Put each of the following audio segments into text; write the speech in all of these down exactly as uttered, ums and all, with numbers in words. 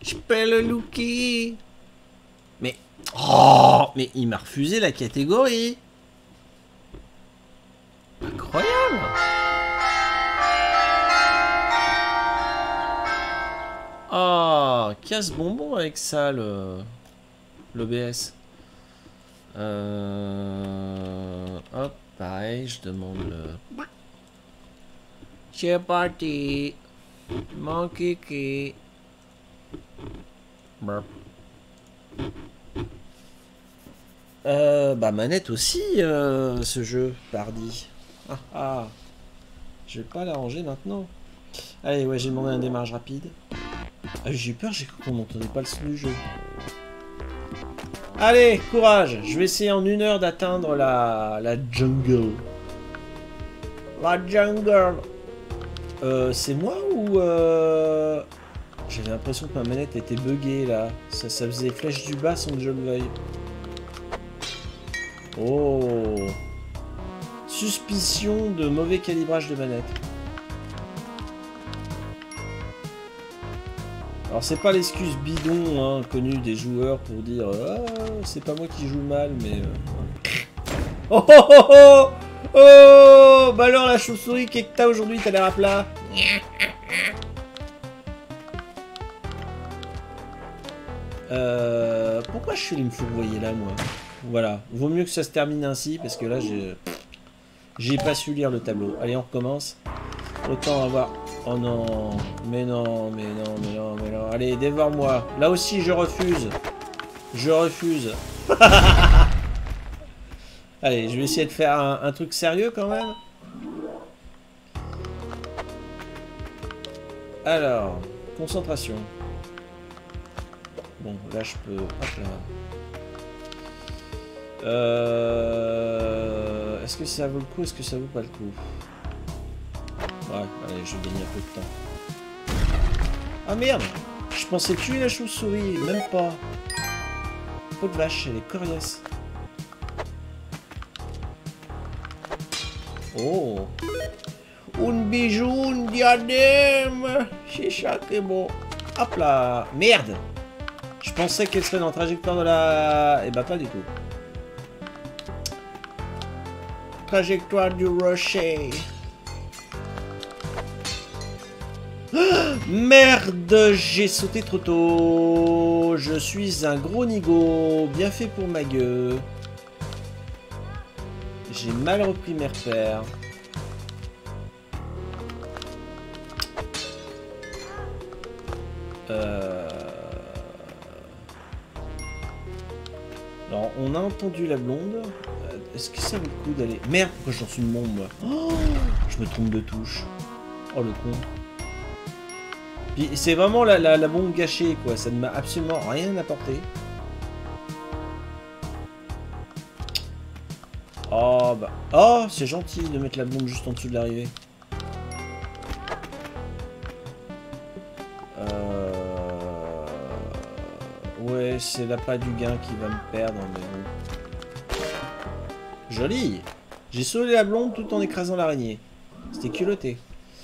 Je peux le looker. Mais... Oh, mais il m'a refusé la catégorie. Incroyable. Oh, casse bonbon avec ça, le... l'O B S. Euh... Hop, pareil, je demande le... C'est parti. Mon kiki. Burp. Euh, bah manette aussi, euh, ce jeu, pardi. Ah ah. Je vais pas l'arranger maintenant. Allez, ouais, j'ai demandé un démarrage rapide. Ah, j'ai eu peur, j'ai cru qu'on n'entendait pas le son du jeu. Allez, courage. Je vais essayer en une heure d'atteindre la, la jungle. La jungle. Euh, c'est moi ou... Euh... J'avais l'impression que ma manette était buggée, là. Ça, ça faisait flèche du bas sans que je le veuille. Oh. Suspicion de mauvais calibrage de manette. Alors c'est pas l'excuse bidon hein, connue des joueurs pour dire ah, c'est pas moi qui joue mal mais... Euh... Oh oh oh oh oh. Bah alors la chauve-souris qu'est-ce que t'as aujourd'hui, t'as l'air à plat. Euh... Pourquoi je suis me fourvoyer là moi? Voilà, vaut mieux que ça se termine ainsi parce que là j'ai... J'ai pas su lire le tableau. Allez on recommence. Autant avoir... Oh non, mais non, mais non, mais non, mais non. Allez, dévore-moi. Là aussi, je refuse. Je refuse. Allez, je vais essayer de faire un, un truc sérieux quand même. Alors, concentration. Bon, là, je peux... Hop là. Euh... Est-ce que ça vaut le coup? Est-ce que ça vaut pas le coup? Ouais, allez, je gagne un peu de temps. Ah merde! Je pensais tuer la chauve-souris, même pas. Peau de vache, elle est coriace. Oh! Un bijou, un diadème! C'est ça qui est beau. Hop là! Merde! Je pensais qu'elle serait dans la trajectoire de la... Eh bah pas du tout. Trajectoire du rocher. Merde, j'ai sauté trop tôt. Je suis un gros nigo, bien fait pour ma gueule. J'ai mal repris mes repères. Euh... Alors, on a entendu la blonde. Est-ce que ça vaut le coup d'aller... Merde, pourquoi je lance une bombe, moi? Oh, je me trompe de touche. Oh, le con. C'est vraiment la, la, la bombe gâchée, quoi. Ça ne m'a absolument rien apporté. Oh, bah... Oh, c'est gentil de mettre la bombe juste en dessous de l'arrivée. Euh... Ouais, c'est l'appât du gain qui va me perdre, mais bon. Joli. J'ai sauvé la blonde tout en écrasant l'araignée. C'était culotté.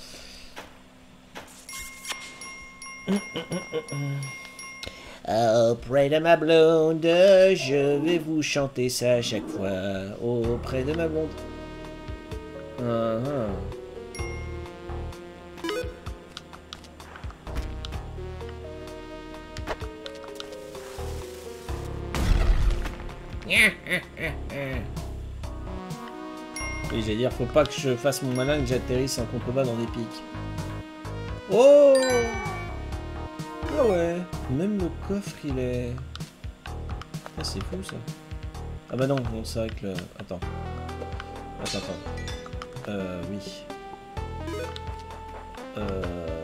Auprès de ma blonde, je vais vous chanter ça à chaque fois. Auprès de ma blonde. Uh -huh. Oui, j'allais dire, faut pas que je fasse mon malin, que j'atterrisse en contrebas dans des pics. Oh! Ah ouais, même le coffre il est... Ah c'est fou ça. Ah bah non, non c'est vrai que le... Attends. Attends, attends. Euh, oui. Euh...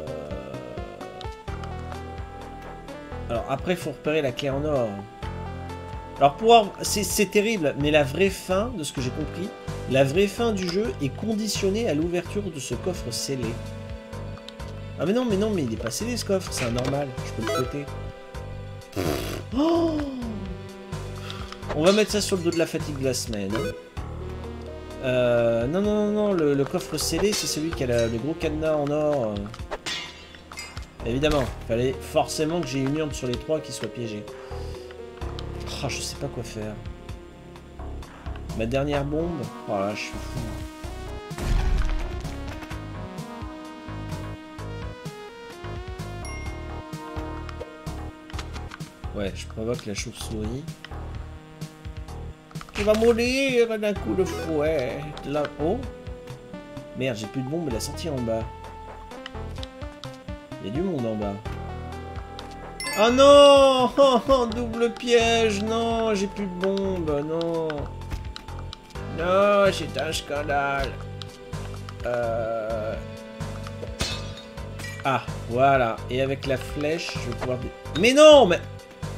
Alors après il faut repérer la clé en or. Alors pour avoir... c'est terrible, mais la vraie fin, de ce que j'ai compris, la vraie fin du jeu est conditionnée à l'ouverture de ce coffre scellé. Ah mais non, mais non, mais il est pas scellé ce coffre, c'est un normal, je peux le fouetter. Oh, on va mettre ça sur le dos de la fatigue de la semaine. Hein. Euh, non, non, non, non, le, le coffre scellé, c'est celui qui a la, le gros cadenas en or. Évidemment, fallait forcément que j'ai une urne sur les trois qui soit piégée. Oh, je sais pas quoi faire. Ma dernière bombe. Oh là, je suis fou. Ouais, je provoque la chauve-souris. Tu vas mourir d'un coup de fouet. Là. Oh. Merde, j'ai plus de bombe, elle a sorti en bas. Il y a du monde en bas. Oh non. Oh, oh, double piège. Non, j'ai plus de bombe. Non. Non, c'est un scandale. Euh... Ah, voilà. Et avec la flèche, je vais pouvoir... Mais non, mais...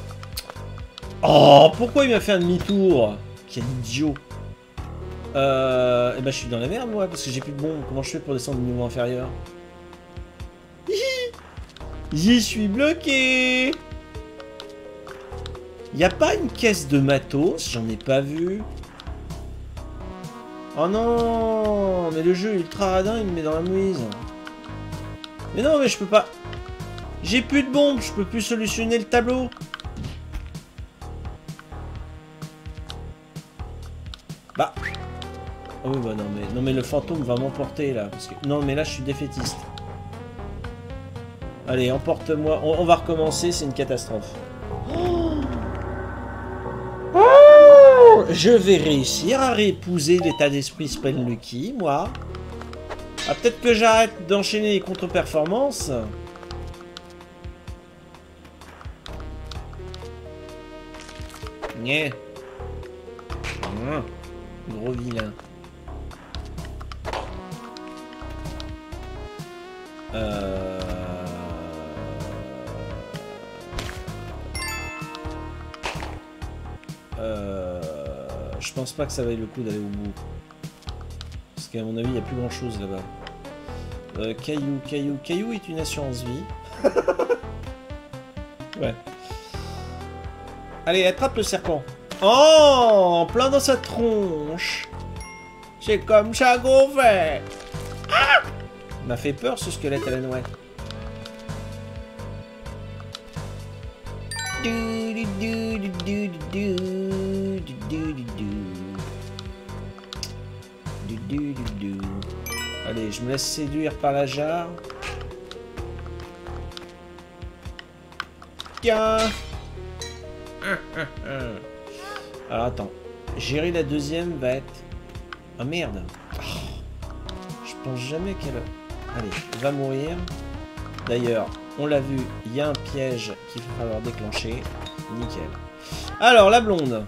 Oh, pourquoi il m'a fait un demi-tour? Quel idiot. Euh... Eh ben, je suis dans la merde, moi, parce que j'ai plus de bombes. Comment je fais pour descendre au niveau inférieur? J'y suis bloqué. Y a pas une caisse de matos? J'en ai pas vu. Oh non. Mais le jeu ultra radin, il me met dans la mouise. Mais non, mais je peux pas... J'ai plus de bombes, je peux plus solutionner le tableau. Bah... Oh oui, bah non, mais, non, mais le fantôme va m'emporter, là. Parce que... Non, mais là, je suis défaitiste. Allez, emporte-moi. On, on va recommencer, c'est une catastrophe. Oh, oh, je vais réussir à réépouser l'état d'esprit Spelllucky, moi. Ah, peut-être que j'arrête d'enchaîner les contre-performances. Nyeh. Mmh. Gros vilain. Euh... Euh... Je pense pas que ça vaille le coup d'aller au bout. Parce qu'à mon avis, il n'y a plus grand chose là-bas. Euh, caillou, caillou, caillou est une assurance vie. Ouais. Allez, attrape le serpent. Oh, plein dans sa tronche. C'est comme ça qu'on fait. Ah, m'a fait peur ce squelette à la noix. Allez, je me laisse séduire par la jarre. Tiens. Alors attends, gérer la deuxième va être... Ah merde. Oh, je pense jamais qu'elle... Allez, va mourir. D'ailleurs, on l'a vu, il y a un piège qu'il va falloir déclencher. Nickel. Alors, la blonde.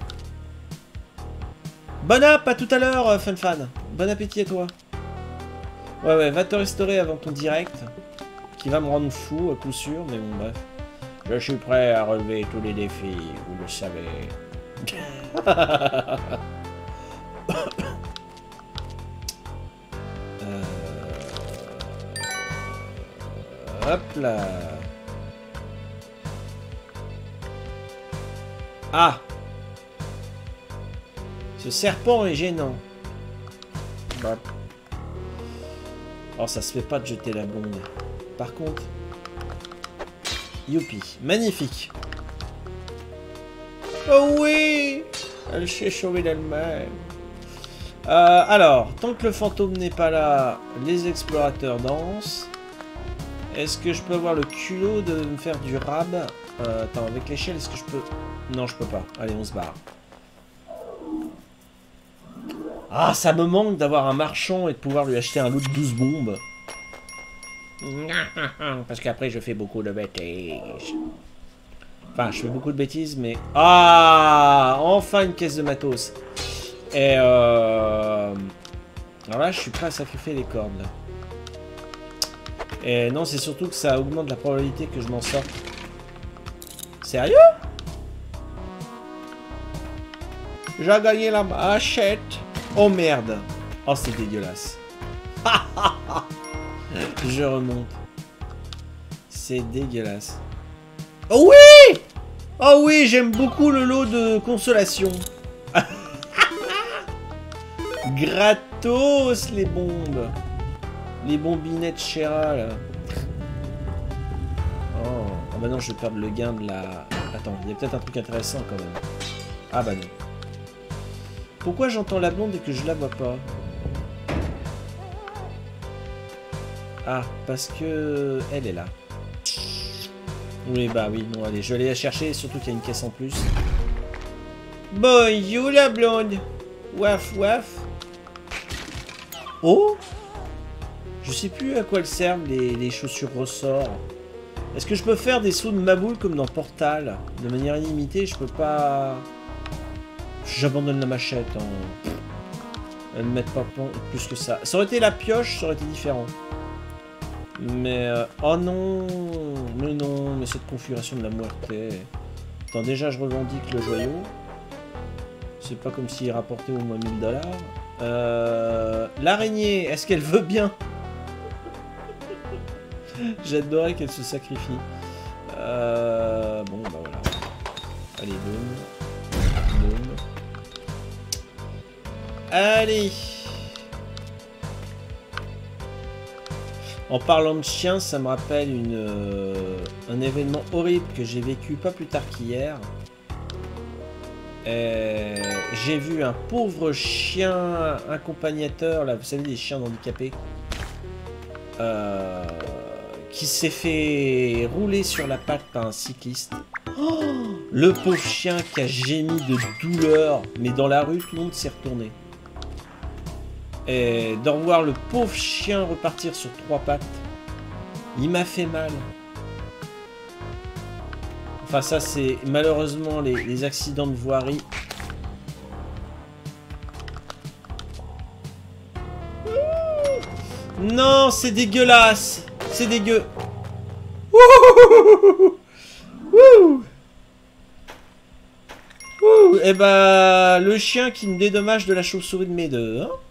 Bon app, à tout à l'heure, Fun Fan. Bon appétit à toi. Ouais, ouais, va te restaurer avant ton direct. Qui va me rendre fou, à coup sûr, mais bon, bref. Je suis prêt à relever tous les défis, vous le savez. euh... Hop là. Ah. Ce serpent est gênant. Bah. Oh, ça se fait pas de jeter la bombe. Par contre... Youpi. Magnifique. Oh oui. Elle s'est sauvée d'elle-même. Euh, alors, tant que le fantôme n'est pas là, les explorateurs dansent. Est-ce que je peux avoir le culot de me faire du rab? euh, Attends, avec l'échelle, est-ce que je peux... Non, je peux pas. Allez, on se barre. Ah, ça me manque d'avoir un marchand et de pouvoir lui acheter un lot de douze bombes. Parce qu'après, je fais beaucoup de bêtises. Enfin, je fais beaucoup de bêtises, mais... Ah, enfin une caisse de matos. Et euh... Alors là, je suis prêt à sacrifier les cordes. Là. Et non, c'est surtout que ça augmente la probabilité que je m'en sorte. Sérieux? J'ai gagné la machette. Oh merde. Oh, c'est dégueulasse. Je remonte. C'est dégueulasse. Oh oui! Oh oui, j'aime beaucoup le lot de consolation. Gratos, les bombes. Les bombinettes Chéra, là. bah non, je vais perdre le gain de la... Attends, il y a peut-être un truc intéressant quand même. Ah bah non. Pourquoi j'entends la blonde et que je la vois pas? Ah, parce que... Elle est là. Oui, bah oui, non, allez, je vais aller la chercher, surtout qu'il y a une caisse en plus. Bonjour la blonde. Waf, waf. Oh! Je sais plus à quoi elles servent les, les chaussures ressort. Est-ce que je peux faire des sauts de maboule comme dans Portal? De manière illimitée, je peux pas... J'abandonne la machette. Hein. Elles ne mettent pas plus que ça. Ça aurait été la pioche, ça aurait été différent. Mais... Euh... Oh non! Mais non, mais cette configuration de la muerte. Attends, déjà je revendique le joyau. C'est pas comme s'il rapportait au moins mille dollars. Euh... L'araignée, est-ce qu'elle veut bien? J'adorais qu'elle se sacrifie. Euh... Bon, bah voilà. Allez, boum. Boum. Allez. En parlant de chien, ça me rappelle une, euh, un événement horrible que j'ai vécu pas plus tard qu'hier. J'ai vu un pauvre chien accompagnateur, là, vous savez, des chiens handicapés, euh, qui s'est fait rouler sur la patte par un cycliste. Oh, le pauvre chien qui a gémi de douleur, mais dans la rue, tout le monde s'est retourné. Et de revoir le pauvre chien repartir sur trois pattes, il m'a fait mal. Enfin, ça, c'est malheureusement les, les accidents de voirie. Non, c'est dégueulasse. C'est dégueu. Wouh. Wouh. Wouh. Et bah, le chien qui me dédommage de la chauve-souris de mes deux. Hein.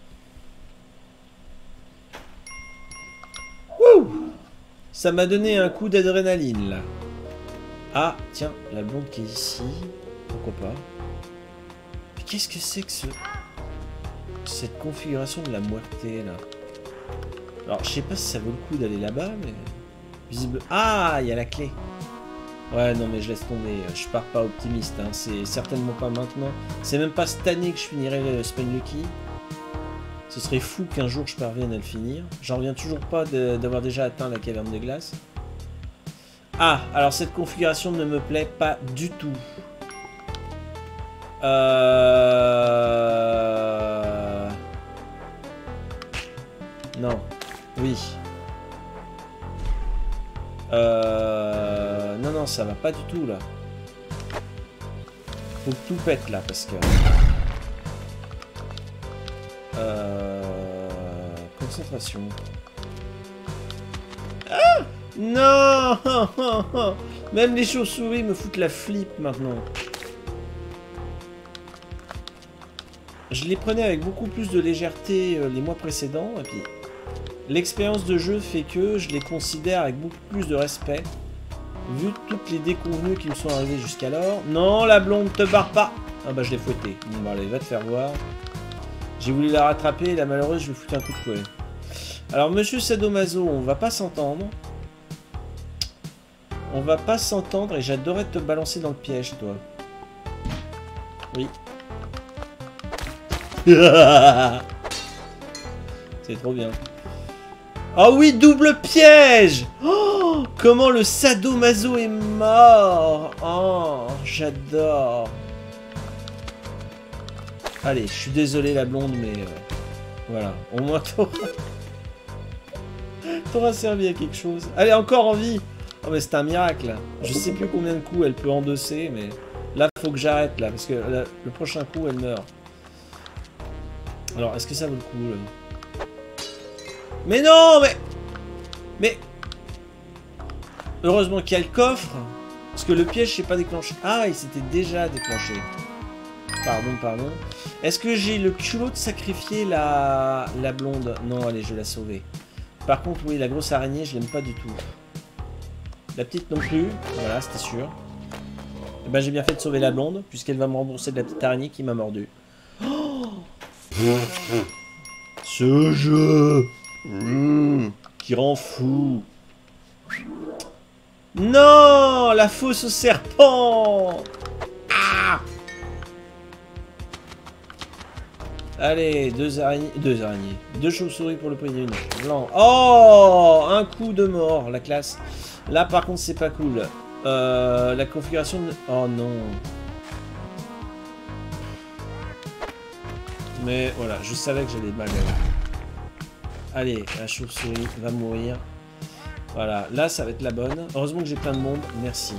Wouh. Ça m'a donné un coup d'adrénaline, là. Ah, tiens, la blonde qui est ici. Pourquoi pas? Mais qu'est-ce que c'est que ce... cette configuration de la moitié, là? Alors, je sais pas si ça vaut le coup d'aller là-bas, mais... Visible... Ah, il y a la clé. Ouais, non, mais je laisse tomber. Je pars pas optimiste, hein. C'est certainement pas maintenant. C'est même pas cette année que je finirai le Spelunky. Ce serait fou qu'un jour je parvienne à le finir. J'en reviens toujours pas d'avoir déjà atteint la caverne de glace. Ah, alors cette configuration ne me plaît pas du tout. Euh... Non. Oui. Euh... Non, non, ça va pas du tout, là. Faut que tout pète, là, parce que... Euh... Concentration. Ah! Non. Même les chauves-souris me foutent la flip maintenant. Je les prenais avec beaucoup plus de légèreté euh, les mois précédents, et puis l'expérience de jeu fait que je les considère avec beaucoup plus de respect, vu toutes les déconvenues qui me sont arrivées jusqu'alors. Non, la blonde, te barre pas. Ah bah je l'ai fouetté. Bon bah allez, va te faire voir. J'ai voulu la rattraper, la malheureuse, je lui foutais un coup de fouet. Alors monsieur Sadomaso, on va pas s'entendre. On va pas s'entendre et j'adorais te balancer dans le piège, toi. Oui. C'est trop bien. Oh oui, double piège. Oh, comment le Sadomaso est mort. Oh, j'adore. Allez, je suis désolé la blonde, mais... Euh, voilà, au moins t'auras... t'auras servi à quelque chose. Allez, encore en vie. Oh mais c'est un miracle. Je sais plus combien de coups elle peut endosser, mais... Là, faut que j'arrête, là, parce que là, le prochain coup, elle meurt. Alors, est-ce que ça vaut le coup, là? Mais non, mais... Mais... Heureusement qu'il y a le coffre. Parce que le piège s'est pas déclenché. Ah, il s'était déjà déclenché. Pardon, pardon. Est-ce que j'ai le culot de sacrifier la... la blonde? Non, allez, je vais la sauver. Par contre, oui, la grosse araignée, je l'aime pas du tout. La petite non plus. Voilà, c'était sûr. Et ben, j'ai bien fait de sauver la blonde, puisqu'elle va me rembourser de la petite araignée qui m'a mordu. Oh, ce jeu mmh, qui rend fou. Non, la fosse au serpent. Ah. Allez, deux araignées, deux araignées, deux chauves-souris pour le prix d'une. Blanc. Oh, un coup de mort, la classe. Là, par contre, c'est pas cool. Euh, la configuration de... Oh non. Mais voilà, je savais que j'allais mal. Allez, la chauve-souris va mourir. Voilà, là, ça va être la bonne. Heureusement que j'ai plein de bombes. Merci.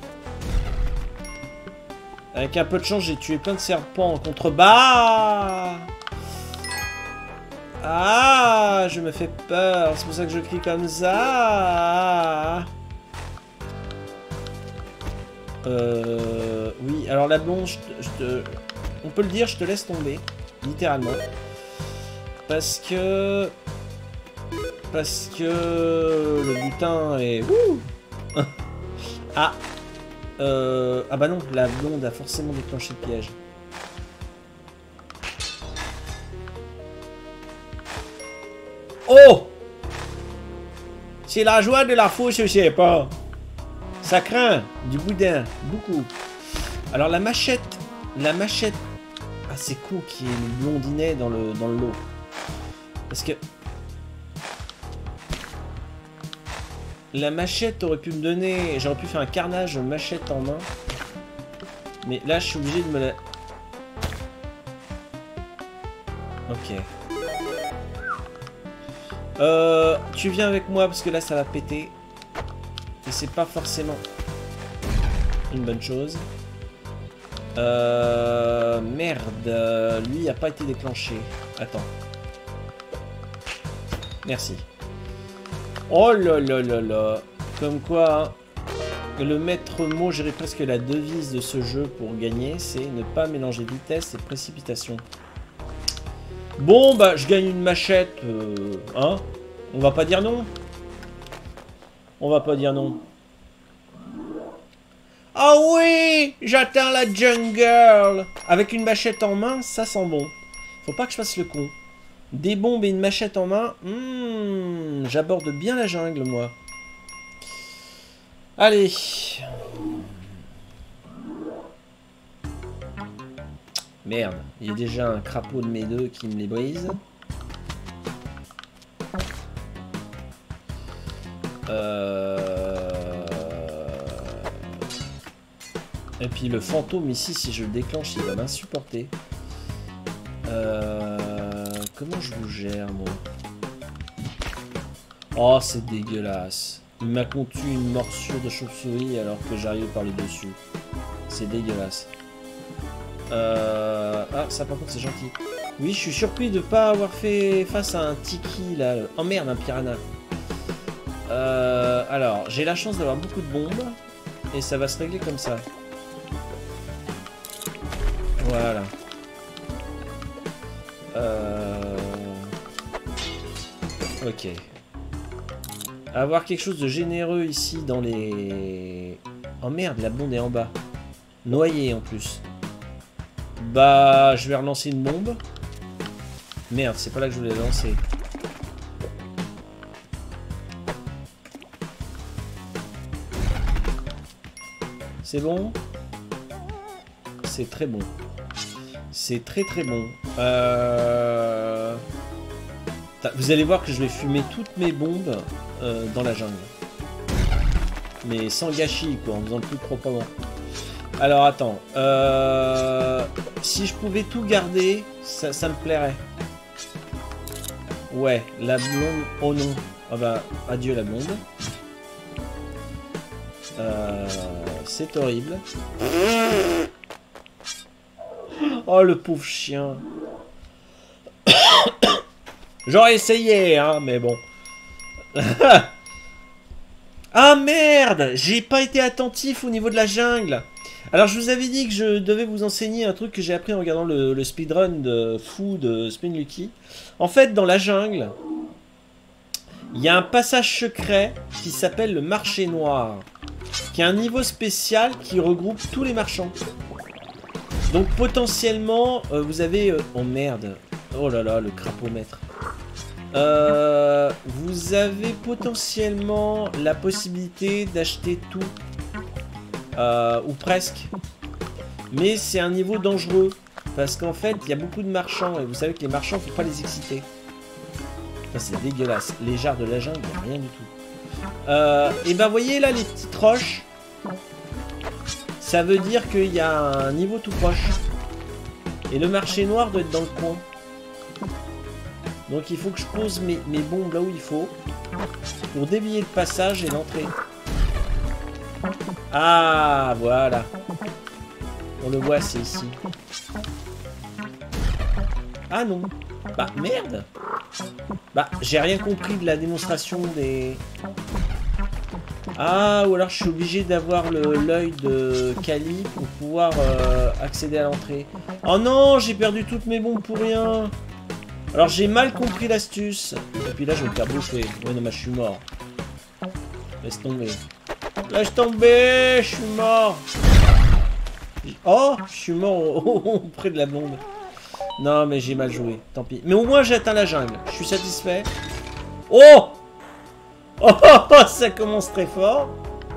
Avec un peu de chance, j'ai tué plein de serpents en contrebas. Ah, je me fais peur. C'est pour ça que je crie comme ça. Euh... Oui, alors la blonde, je te, je te... on peut le dire, je te laisse tomber. Littéralement. Parce que... Parce que... Le butin est... Ouh. Ah. Euh... Ah bah non, la blonde a forcément déclenché le piège. Oh! C'est la joie de la fausse, je sais pas. Ça craint du boudin, beaucoup. Alors la machette, la machette... Ah c'est con qu'il y ait le blondinet dans le, dans le lot. Parce que... La machette aurait pu me donner... J'aurais pu faire un carnage machette en main. Mais là je suis obligé de me la... Ok. Euh, tu viens avec moi parce que là ça va péter. Et c'est pas forcément une bonne chose. Euh, merde. Lui il a pas été déclenché. Attends. Merci. Oh là là là là. Comme quoi, hein, le maître mot, j'irais presque la devise de ce jeu pour gagner, c'est ne pas mélanger vitesse et précipitation. Bon, bah, je gagne une machette, euh, hein? On va pas dire non? On va pas dire non. Ah oh oui! J'atteins la jungle! Avec une machette en main, ça sent bon. Faut pas que je fasse le con. Des bombes et une machette en main, hmm, j'aborde bien la jungle, moi. Allez. Merde, il y a déjà un crapaud de mes deux qui me les brise. Euh... Et puis le fantôme ici, si je le déclenche, il va m'insupporter. Euh... Comment je vous gère, moi? Oh, c'est dégueulasse. Il m'a contu une morsure de chauve-souris alors que j'arrive par le dessus. C'est dégueulasse. Euh... Ah, ça par contre c'est gentil. Oui, je suis surpris de pas avoir fait face à un tiki là. Oh merde, un piranha. Euh... Alors, j'ai la chance d'avoir beaucoup de bombes. Et ça va se régler comme ça. Voilà. Euh... Ok. Avoir quelque chose de généreux ici dans les... Oh merde, la blonde est en bas. Noyée en plus. Bah, je vais relancer une bombe. Merde, c'est pas là que je voulais lancer. C'est bon? C'est très bon. C'est très très bon. Euh... Vous allez voir que je vais fumer toutes mes bombes euh, dans la jungle. Mais sans gâchis, quoi, en faisant le plus proprement. Alors attends. Euh... Si je pouvais tout garder, ça, ça me plairait. Ouais, la blonde. Oh non. Ah bah, adieu la blonde. Euh... C'est horrible. Oh le pauvre chien. J'aurais essayé, hein, mais bon. Ah merde, j'ai pas été attentif au niveau de la jungle. Alors je vous avais dit que je devais vous enseigner un truc que j'ai appris en regardant le, le speedrun de fou de Spin Lucky. En fait, dans la jungle, il y a un passage secret qui s'appelle le marché noir, qui est un niveau spécial qui regroupe tous les marchands. Donc potentiellement, euh, vous avez... Euh... Oh merde. Oh là là, le crapaud maître. Euh, vous avez potentiellement la possibilité d'acheter tout. Euh, ou presque. Mais c'est un niveau dangereux. Parce qu'en fait, il y a beaucoup de marchands. Et vous savez que les marchands, faut pas les exciter. C'est dégueulasse. Les jarres de la jungle, rien du tout. Euh, et ben, voyez là, les petites roches. Ça veut dire qu'il y a un niveau tout proche. Et le marché noir doit être dans le coin. Donc il faut que je pose mes, mes bombes là où il faut. Pour dévier le passage et l'entrée. Ah, voilà. On le voit, c'est ici. Ah non. Bah, merde. Bah, j'ai rien compris de la démonstration des... Ah, ou alors je suis obligé d'avoir l'œil de Kali pour pouvoir euh, accéder à l'entrée. Oh non, j'ai perdu toutes mes bombes pour rien. Alors j'ai mal compris l'astuce. Et puis là, je vais me faire bouffer. Ouais, non, mais je suis mort. Laisse tomber. Laisse tomber, je suis mort. Oh, je suis mort auprès de la blonde. Non, mais j'ai mal joué. Tant pis. Mais au moins, j'ai atteint la jungle. Je suis satisfait. Oh! Oh, ça commence très fort.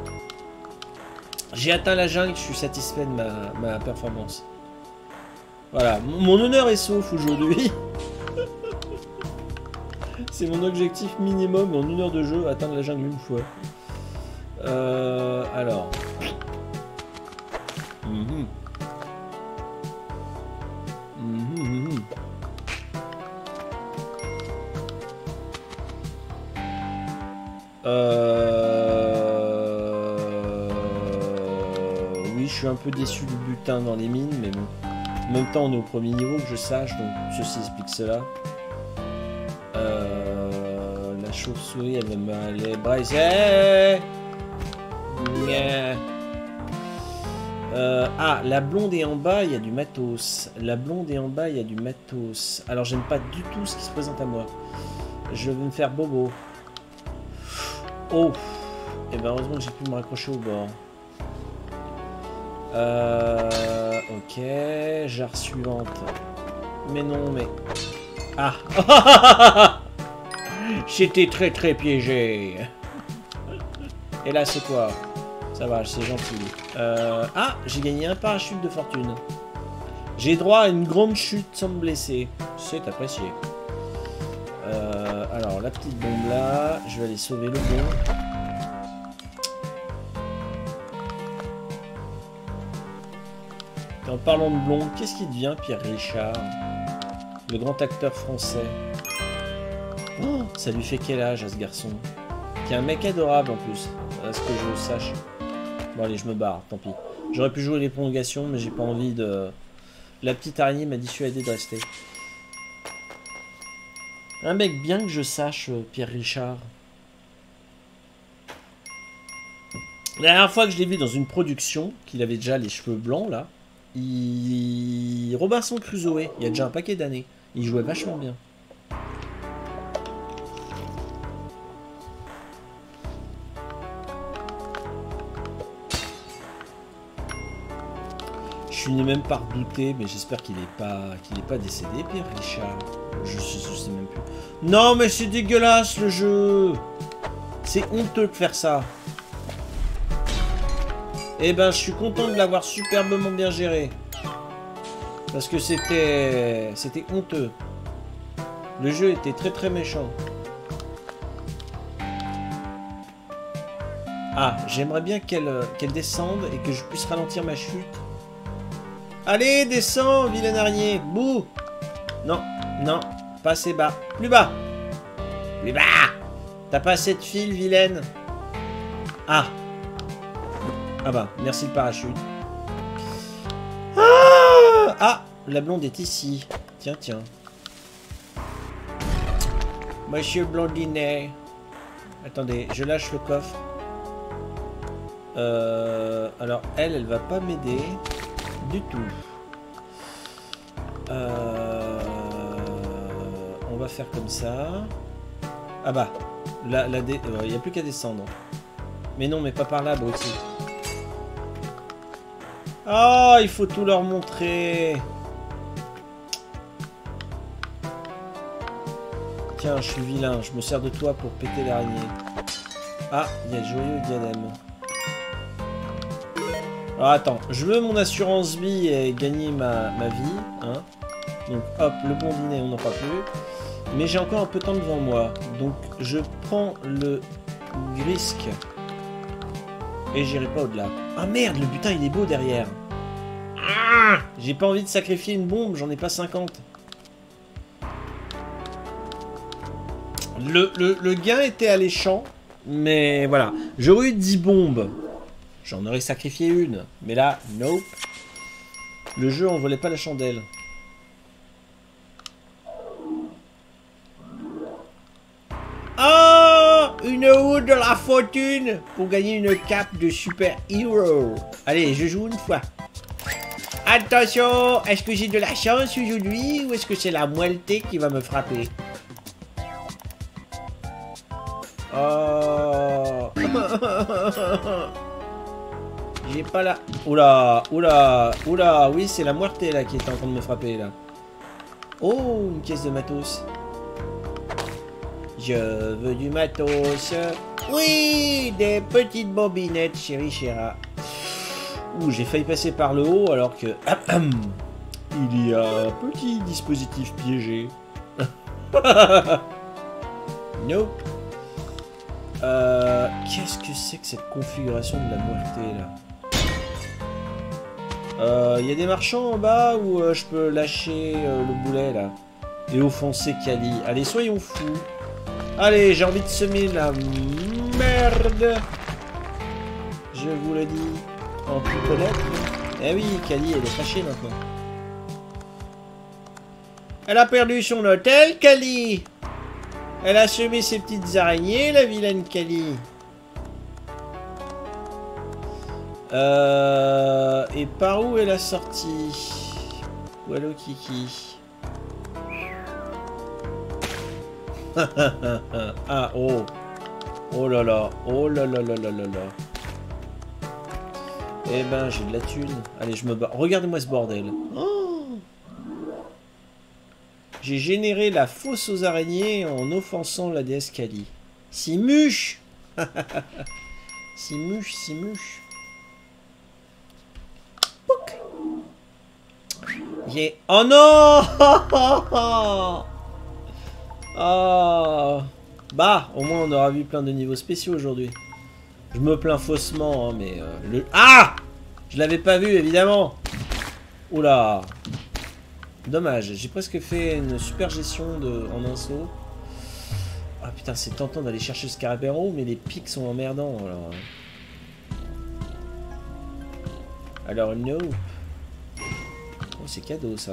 J'ai atteint la jungle, je suis satisfait de ma, ma performance. Voilà, mon honneur est sauf aujourd'hui. C'est mon objectif minimum en une heure de jeu, atteindre la jungle une fois. Euh, alors. Mm-hmm. Mm-hmm. Euh... Oui, je suis un peu déçu du butin dans les mines, mais bon. En même temps, on est au premier niveau, que je sache, donc ceci explique cela. Euh... La chauve-souris, elle va m'aller braiser. Euh... Ah, la blonde est en bas, il y a du matos. La blonde est en bas, il y a du matos. Alors, j'aime pas du tout ce qui se présente à moi. Je vais me faire bobo. Oh, et ben heureusement que j'ai pu me raccrocher au bord. Euh, ok, jarre suivante. Mais non, mais... Ah. J'étais très très piégé. Et là, c'est quoi? Ça va, c'est gentil. Euh, ah, j'ai gagné un parachute de fortune. J'ai droit à une grande chute sans me blesser. C'est apprécié. Euh, alors, la petite bombe là, je vais aller sauver le bon. Et en parlant de blonde, qu'est-ce qui devient Pierre Richard? Le grand acteur français. Oh, ça lui fait quel âge à ce garçon? Qui est un mec adorable en plus, à ce que je sache. Bon allez, je me barre, tant pis. J'aurais pu jouer les prolongations, mais j'ai pas envie de... La petite araignée m'a dissuadé de rester. Un mec bien que je sache, Pierre Richard. La dernière fois que je l'ai vu dans une production, qu'il avait déjà les cheveux blancs là, il... Robinson Crusoe, il y a déjà un paquet d'années. Il jouait vachement bien. Je finis même par douter, mais j'espère qu'il n'est pas, qu'il est pas décédé, Pierre Richard. Je sais, je sais même plus. Non, mais c'est dégueulasse le jeu. C'est honteux de faire ça. Eh ben, je suis content de l'avoir superbement bien géré. Parce que c'était, c'était honteux. Le jeu était très très méchant. Ah, j'aimerais bien qu'elle qu'elle descende et que je puisse ralentir ma chute. Allez, descends, vilaine araignée. Bouh. Non, non, pas assez bas. Plus bas. Plus bas. T'as pas assez de fil, vilaine. Ah. Ah bah, merci le parachute. Ah, ah, la blonde est ici. Tiens, tiens. Monsieur Blondinet. Attendez, je lâche le coffre. Euh, alors, elle, elle va pas m'aider. Du tout. Euh, on va faire comme ça. Ah bah, la, la dé... il n'y a plus qu'à descendre. Mais non, mais pas par là, aussi. Oh, il faut tout leur montrer. Tiens, je suis vilain, je me sers de toi pour péter l'araignée. Ah, il y a le joyeux diadème. Alors attends, je veux mon assurance vie et gagner ma, ma vie. Hein. Donc hop, le bon dîner, on n'en parle plus. Mais j'ai encore un peu de temps devant moi. Donc je prends le grisque. Et j'irai pas au-delà. Ah merde, le butin il est beau derrière. Ah, j'ai pas envie de sacrifier une bombe, j'en ai pas cinquante. Le, le, le gain était alléchant, mais voilà. J'aurais eu dix bombes. J'en aurais sacrifié une. Mais là, nope. Le jeu en volait pas la chandelle. Oh, une roue de la fortune pour gagner une cape de super héros. Allez, je joue une fois. Attention, est-ce que j'ai de la chance aujourd'hui ou est-ce que c'est la moelleté qui va me frapper? Oh. J'ai pas la... Oula, oula, oula. Oui, c'est la moelleté là qui est en train de me frapper là. Oh, une caisse de matos. Je veux du matos. Oui, des petites bobinettes, chérie chéra. Ouh, j'ai failli passer par le haut alors que... il y a un petit dispositif piégé. Nope. Euh, Qu'est-ce que c'est que cette configuration de la moitié là? Il euh, y a des marchands en bas où euh, je peux lâcher euh, le boulet là et offenser Kali. Allez, soyons fous. Allez, j'ai envie de semer la merde. Je vous le dis en toute honnête. Eh oui, Kali, elle est fâchée maintenant. Elle a perdu son hôtel, Kali. Elle a semé ses petites araignées, la vilaine Kali. Euh, et par où elle a sorti? Wallo Kiki. Ah, oh. Oh là là. Oh là là là là là là. Eh ben, j'ai de la thune. Allez, je me bats. Regardez-moi ce bordel. Oh, j'ai généré la fosse aux araignées en offensant la déesse Kali. Simuche. Simuche, Simuche. Pouc. Yeah. Oh non. Oh. Bah, au moins on aura vu plein de niveaux spéciaux aujourd'hui. Je me plains faussement, hein, mais... Euh, le... Ah, je l'avais pas vu, évidemment. Oula. Dommage, j'ai presque fait une super gestion de... en un saut. Ah putain, c'est tentant d'aller chercher le Scarabéro, mais les pics sont emmerdants, alors... Alors, no. Oh, c'est cadeau, ça.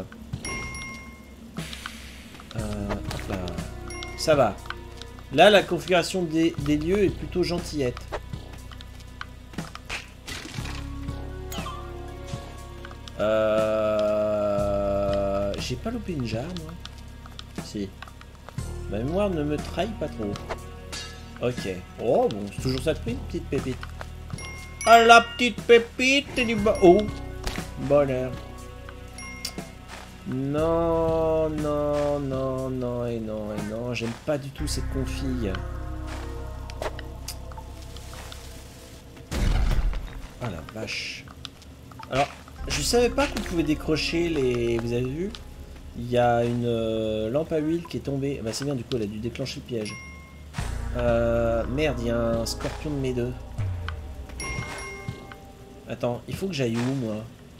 Euh, hop là. Ça va. Là, la configuration des, des lieux est plutôt gentillette. Euh... J'ai pas loupé une jarre, moi. Si. Ma mémoire ne me trahit pas trop. Ok. Oh, bon, c'est toujours ça de prix, une petite pépite. Ah, la petite pépite du bas. Oh, bonheur. Non, non, non, non, et non, et non. J'aime pas du tout cette config. Ah la vache. Alors, je savais pas qu'on pouvait décrocher les... Vous avez vu? Il y a une euh, lampe à huile qui est tombée. Bah c'est bien, du coup, elle a dû déclencher le piège. Euh, merde, il y a un scorpion de mes deux. Attends, il faut que j'aille où, moi?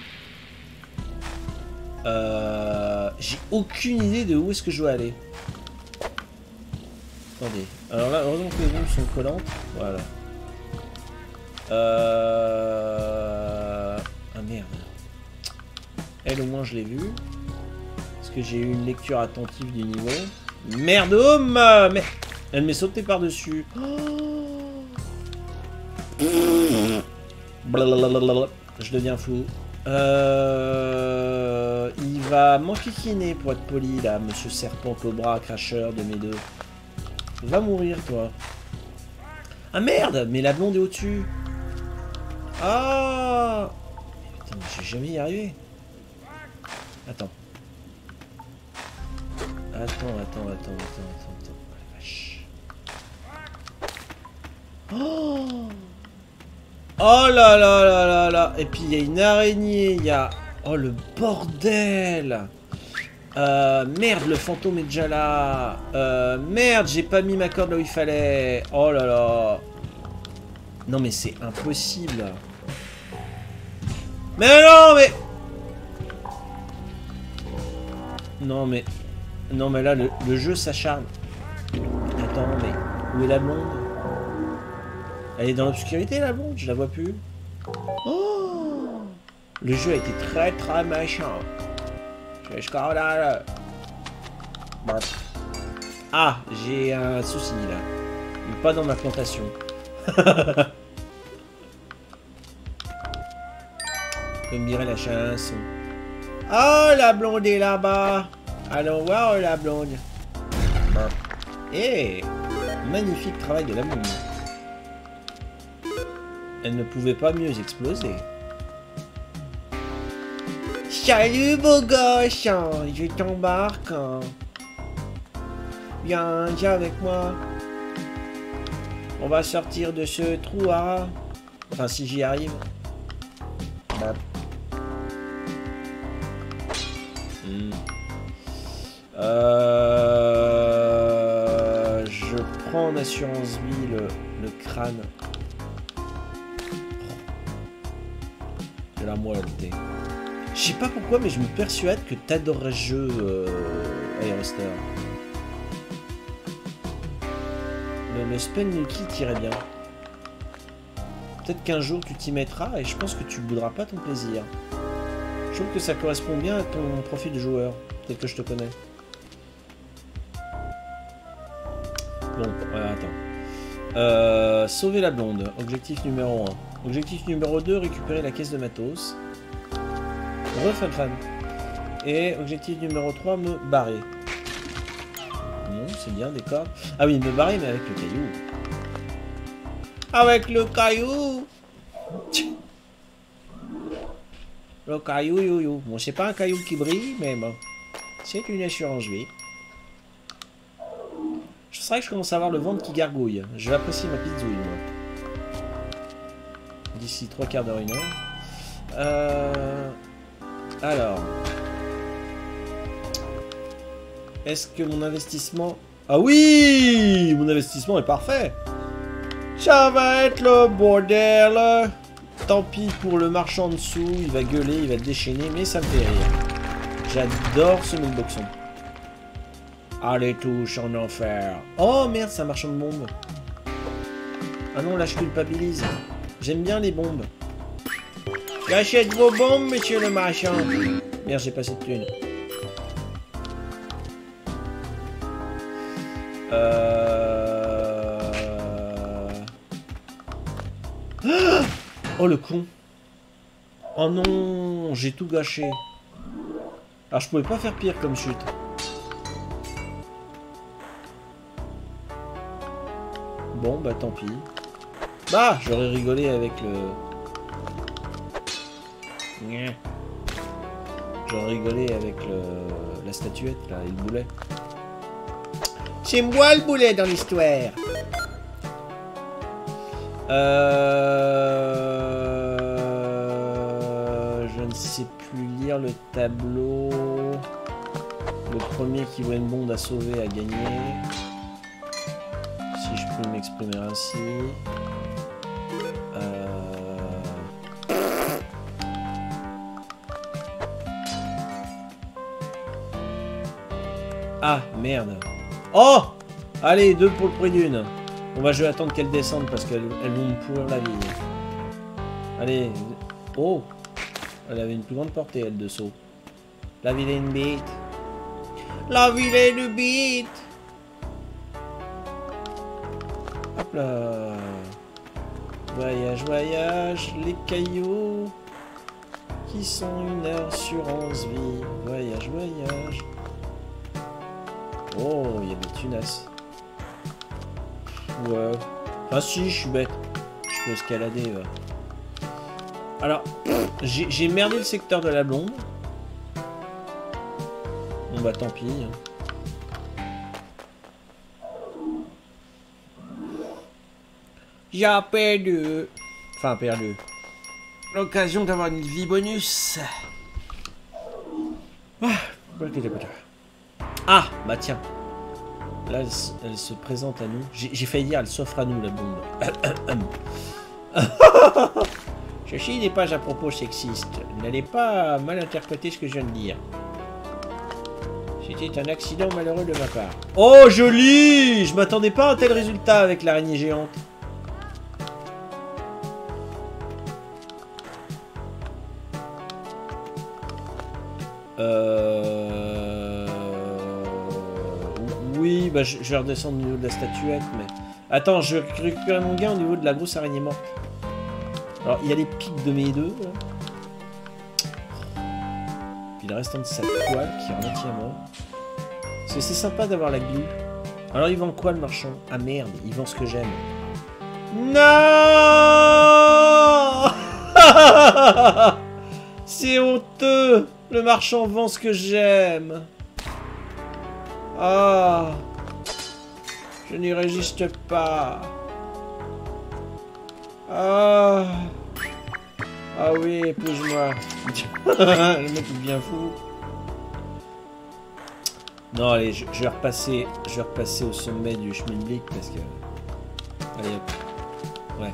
Euh, J'ai aucune idée de où est-ce que je dois aller. Attendez. Alors là, heureusement que les bombes sont collantes. Voilà. Euh... Ah merde. Elle, au moins, je l'ai vue. Parce que j'ai eu une lecture attentive du niveau. Merde, oh ma... Mais... Elle m'est sautée par-dessus. Oh. Je deviens fou. Euh... Il va m'enquiquiner pour être poli, là, monsieur serpent cobra cracheur de mes deux. Va mourir, toi. Ah merde, mais la blonde est au-dessus. Ah. Putain, mais je vais jamais y arriver. Attends. Attends, attends, attends, attends, attends, attends. Oh, oh là là là là là. Et puis il y a une araignée, il y a... Oh le bordel. Euh, merde, le fantôme est déjà là. Euh, merde, j'ai pas mis ma corde là où il fallait. Oh là là. Non mais c'est impossible. Mais non mais... Non mais... Non mais là, le, le jeu s'acharne. Attends, mais... Où est la blonde? Elle est dans l'obscurité la blonde? Je la vois plus. Oh, le jeu a été très très méchant. C'est scandaleux. Bon. Ah, j'ai un souci là. Mais pas dans ma plantation. Comme dirait la chanson. Oh, la blonde est là-bas. Allons voir la blonde. Eh, magnifique travail de la blonde. Elle ne pouvait pas mieux exploser. Salut beau gosse, je t'embarque. Viens, viens avec moi. On va sortir de ce trou à... Enfin, si j'y arrive. Bah. Hmm. Euh... Je prends en assurance vie le, le crâne. De la moitié. Je sais pas pourquoi, mais je me persuade que t'adorerais ce jeu, euh, Aerostar. Le, le Spell Nuki t'irait bien. Peut-être qu'un jour tu t'y mettras et je pense que tu bouderas pas ton plaisir. Je trouve que ça correspond bien à ton profil de joueur. Peut-être que je te connais. Bon, ouais, attends. Euh, sauver la blonde. Objectif numéro un. Objectif numéro deux, récupérer la caisse de matos. Refan fan. Et objectif numéro trois, me barrer. Non, c'est bien, des cordes. Ah oui, me barrer, mais avec le caillou. Avec le caillou. Le caillou, you, you. Bon, c'est pas un caillou qui brille, mais bon. C'est une assurance vie. Je sais que je commence à avoir le ventre qui gargouille. Je vais apprécier ma pizzouille, moi. D'ici trois quarts d'heure, une heure. Euh... Alors... Est-ce que mon investissement... Ah oui! Mon investissement est parfait! Ça va être le bordel! Tant pis pour le marchand dessous, il va gueuler, il va déchaîner, mais ça me fait rire. J'adore ce mille boxon. Allez, touche en enfer. Oh merde, c'est un marchand de bombes. Ah non, là je culpabilise. J'aime bien les bombes. J'achète vos bombes, monsieur le marchand. Merde, j'ai pas cette thune. Euh... Oh le con. Oh non, j'ai tout gâché. Alors je pouvais pas faire pire comme chute. Bon bah tant pis. Bah j'aurais rigolé avec le... J'aurais rigolé avec le... la statuette là et le boulet. C'est moi le boulet dans l'histoire. Euh... Je ne sais plus lire le tableau. Le premier qui voit une bombe à sauver a gagné. Si je peux m'exprimer ainsi. Euh... Ah, merde. Oh! Allez, deux pour le prix d'une. On va, je vais attendre qu'elles descendent parce qu'elles elles vont me pourrir la vie. Allez. Oh! Elle avait une plus grande portée, elle, de saut. La vilaine bite. La vilaine bite! Hop là. Voyage, voyage, les cailloux qui sont une assurance vie. Voyage, voyage. Oh, il y a des tunasses. Ouais. Ah si, je suis bête. Je peux escalader. Ouais. Alors, j'ai merdé le secteur de la blonde. Bon bah tant pis. J'ai perdu. Enfin, perdu. L'occasion d'avoir une vie bonus. Ah, bah tiens. Là, elle, elle se présente à nous. J'ai failli dire, elle s'offre à nous, la bombe. Ceci n'est pas à propos sexiste. N'allez pas mal interpréter ce que je viens de dire. C'était un accident malheureux de ma part. Oh, joli! Je m'attendais pas à un tel résultat avec l'araignée géante. Euh... Oui, bah je, je vais redescendre au niveau de la statuette, mais... Attends, je vais récupérer mon gain au niveau de la grosse araignée morte. Alors, il y a les pics de mes deux, là. Puis le restant de sa toile, qui est à moitié mort. Parce que c'est sympa d'avoir la glu. Alors, il vend quoi, le marchand? Ah, merde, il vend ce que j'aime. Non. C'est honteux. Le marchand vend ce que j'aime. Ah. Je n'y résiste pas. Ah. Ah oui, épouse-moi. Le mec est bien fou. Non, allez, je, je vais repasser. Je vais repasser au sommet du Schmindblick parce que. Allez hop. Ouais.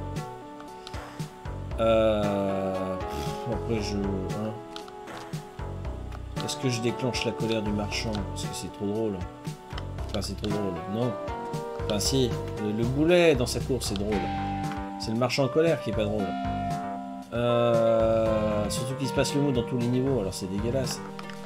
Euh. Après, je. Hein. Est-ce que je déclenche la colère du marchand? Parce que c'est trop drôle. Enfin, c'est trop drôle. Non. Enfin, si. Le, le boulet dans sa course, c'est drôle. C'est le marchand en colère qui est pas drôle. Euh... Surtout qu'il se passe le mot dans tous les niveaux, alors c'est dégueulasse.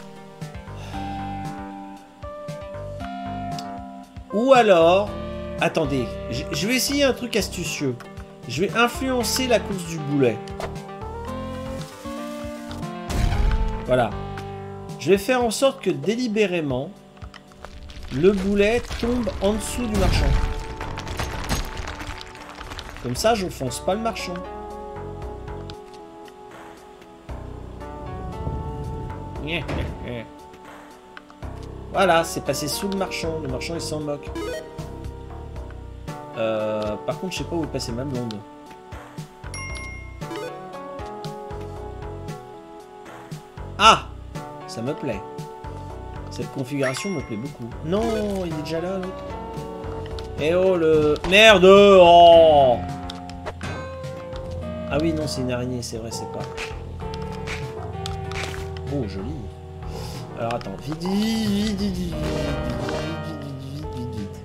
Ou alors... Attendez. Je, je vais essayer un truc astucieux. Je vais influencer la course du boulet. Voilà. Je vais faire en sorte que délibérément, le boulet tombe en dessous du marchand. Comme ça, je fonce pas le marchand. Voilà, c'est passé sous le marchand. Le marchand, il s'en moque. Euh, par contre, je sais pas où est passée ma blonde. Ah! Ça me plaît. Cette configuration me plaît beaucoup. Non, il est déjà là, l'autre. Eh oh, le... Merde! Oh! Ah oui, non, c'est une araignée, c'est vrai, c'est pas... Oh, joli. Alors, attends. Vite, vite, vite, vite, vite, vite, vite, vite.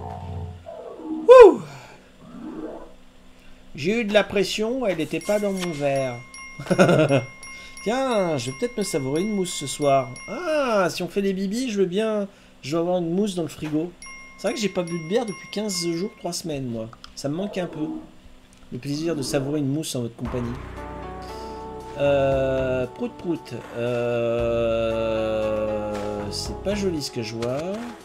Wouh! J'ai eu de la pression, elle n'était pas dans mon verre. Tiens, je vais peut-être me savourer une mousse ce soir. Ah, si on fait des bibis, je veux bien... Je veux avoir une mousse dans le frigo. C'est vrai que j'ai pas bu de bière depuis quinze jours, trois semaines, moi. Ça me manque un peu. Le plaisir de savourer une mousse en votre compagnie. Euh... Prout prout. Euh... C'est pas joli ce que je vois.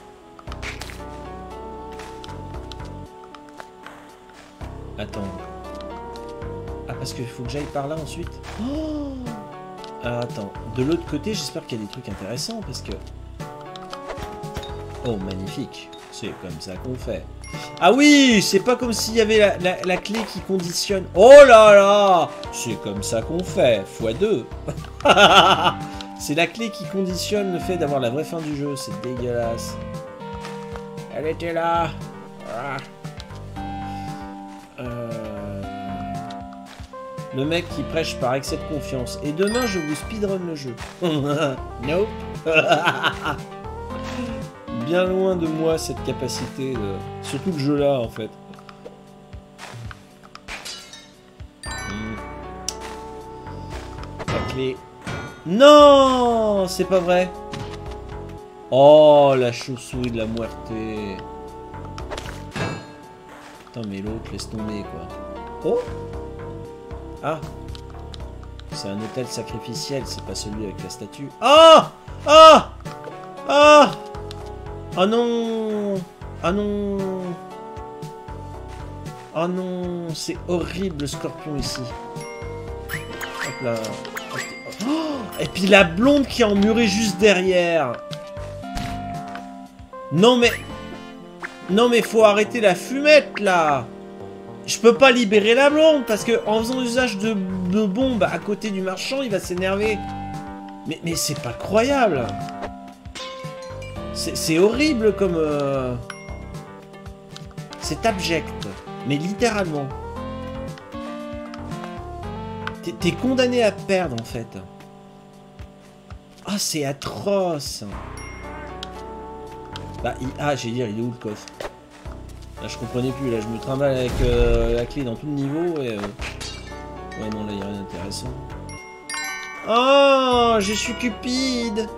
Attends. Ah, parce qu'il faut que j'aille par là ensuite. Oh! Alors attends, de l'autre côté, j'espère qu'il y a des trucs intéressants, parce que... Oh, magnifique. C'est comme ça qu'on fait. Ah oui, c'est pas comme s'il y avait la, la, la clé qui conditionne... Oh là là! C'est comme ça qu'on fait, fois deux. C'est la clé qui conditionne le fait d'avoir la vraie fin du jeu, c'est dégueulasse. Elle était là. Ah. Euh... Le mec qui prêche par excès de confiance. Et demain, je vous speedrun le jeu. Nope. Bien loin de moi, cette capacité. De... Surtout le jeu-là, en fait. Hmm. La clé. Non, c'est pas vrai. Oh, la chauve-souris de la muerte. Putain, mais l'autre, laisse tomber, quoi. Oh. Ah, c'est un hôtel sacrificiel, c'est pas celui avec la statue. Ah! Ah! Ah! Ah non! Ah non! Ah non! C'est horrible le scorpion ici. Hop là. Oh! Et puis la blonde qui est emmurée juste derrière. Non mais... Non mais faut arrêter la fumette là! Je peux pas libérer la blonde parce que en faisant usage de, de bombes à côté du marchand, il va s'énerver. Mais, mais c'est pas croyable. C'est horrible comme... Euh... C'est abject. Mais littéralement. T'es condamné à perdre en fait. Ah, c'est atroce. Bah, il... ah, j'ai dire, il est où le coffre? Là, je comprenais plus. Là, je me trimballe avec euh, la clé dans tout le niveau et... Euh... Ouais, non, là, il n'y a rien d'intéressant. Oh, je suis cupide.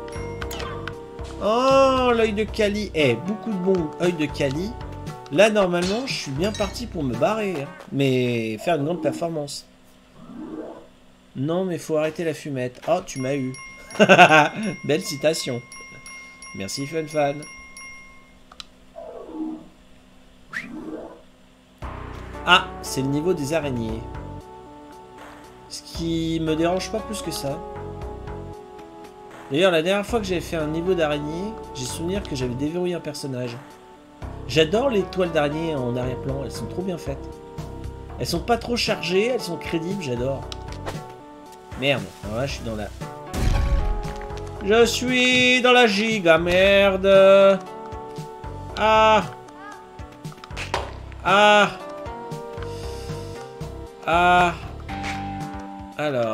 Oh, l'œil de Kali. Eh, beaucoup de bons œil de Kali. Là, normalement, je suis bien parti pour me barrer. Hein. Mais faire une grande performance. Non, mais faut arrêter la fumette. Oh, tu m'as eu. Belle citation. Merci, Fun Fan. Ah, c'est le niveau des araignées. Ce qui me dérange pas plus que ça. D'ailleurs, la dernière fois que j'avais fait un niveau d'araignée, j'ai souvenir que j'avais déverrouillé un personnage. J'adore les toiles d'araignée en arrière-plan, elles sont trop bien faites. Elles sont pas trop chargées, elles sont crédibles, j'adore. Merde, alors là je suis dans la... Je suis dans la giga merde. Ah. Ah. Ah. Alors...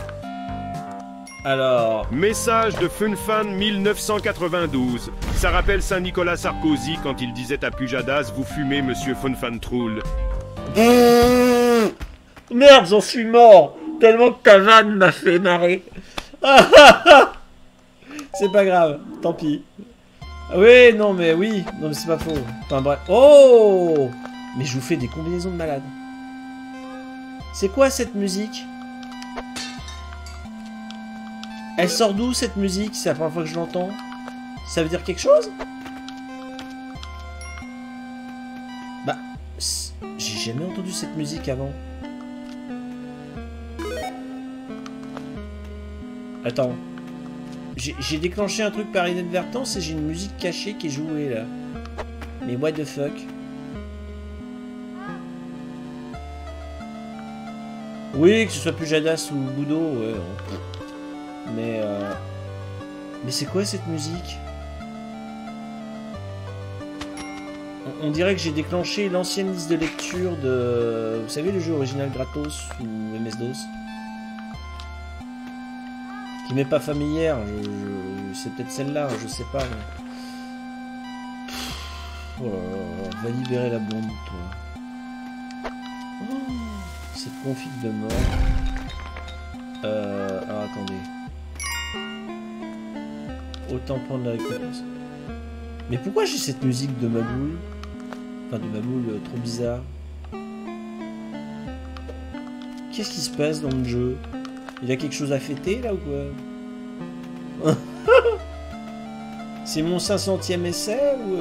Alors... Message de FunFan mille neuf cent quatre-vingt-douze. Ça rappelle Saint-Nicolas Sarkozy quand il disait à Pujadas, vous fumez, monsieur FunFan Troul. Mmh. Merde, j'en suis mort. Tellement que ta vanne m'a fait marrer. C'est pas grave, tant pis. Oui, non, mais oui. Non, mais c'est pas faux. Enfin, bref. Oh. Mais je vous fais des combinaisons de malades. C'est quoi cette musique? Elle sort d'où cette musique? C'est la première fois que je l'entends. Ça veut dire quelque chose? Bah, j'ai jamais entendu cette musique avant. Attends. J'ai déclenché un truc par inadvertance et j'ai une musique cachée qui est jouée là. Mais what the fuck? Oui, que ce soit Pujadas ou Budo, ouais. Mais euh... mais c'est quoi cette musique? on, on dirait que j'ai déclenché l'ancienne liste de lecture de... Vous savez le jeu original gratos ou M S DOS? Qui m'est pas familière, je, je... c'est peut-être celle-là, je sais pas. Mais... Oh là là, va libérer la blonde, toi. Oh, cette config de mort. Euh... Alors attendez. Autant prendre la récompense. Mais pourquoi j'ai cette musique de Maboule? Enfin de Maboule euh, trop bizarre. Qu'est-ce qui se passe dans le jeu? Il y a quelque chose à fêter là ou quoi? C'est mon cinq centième essai ou...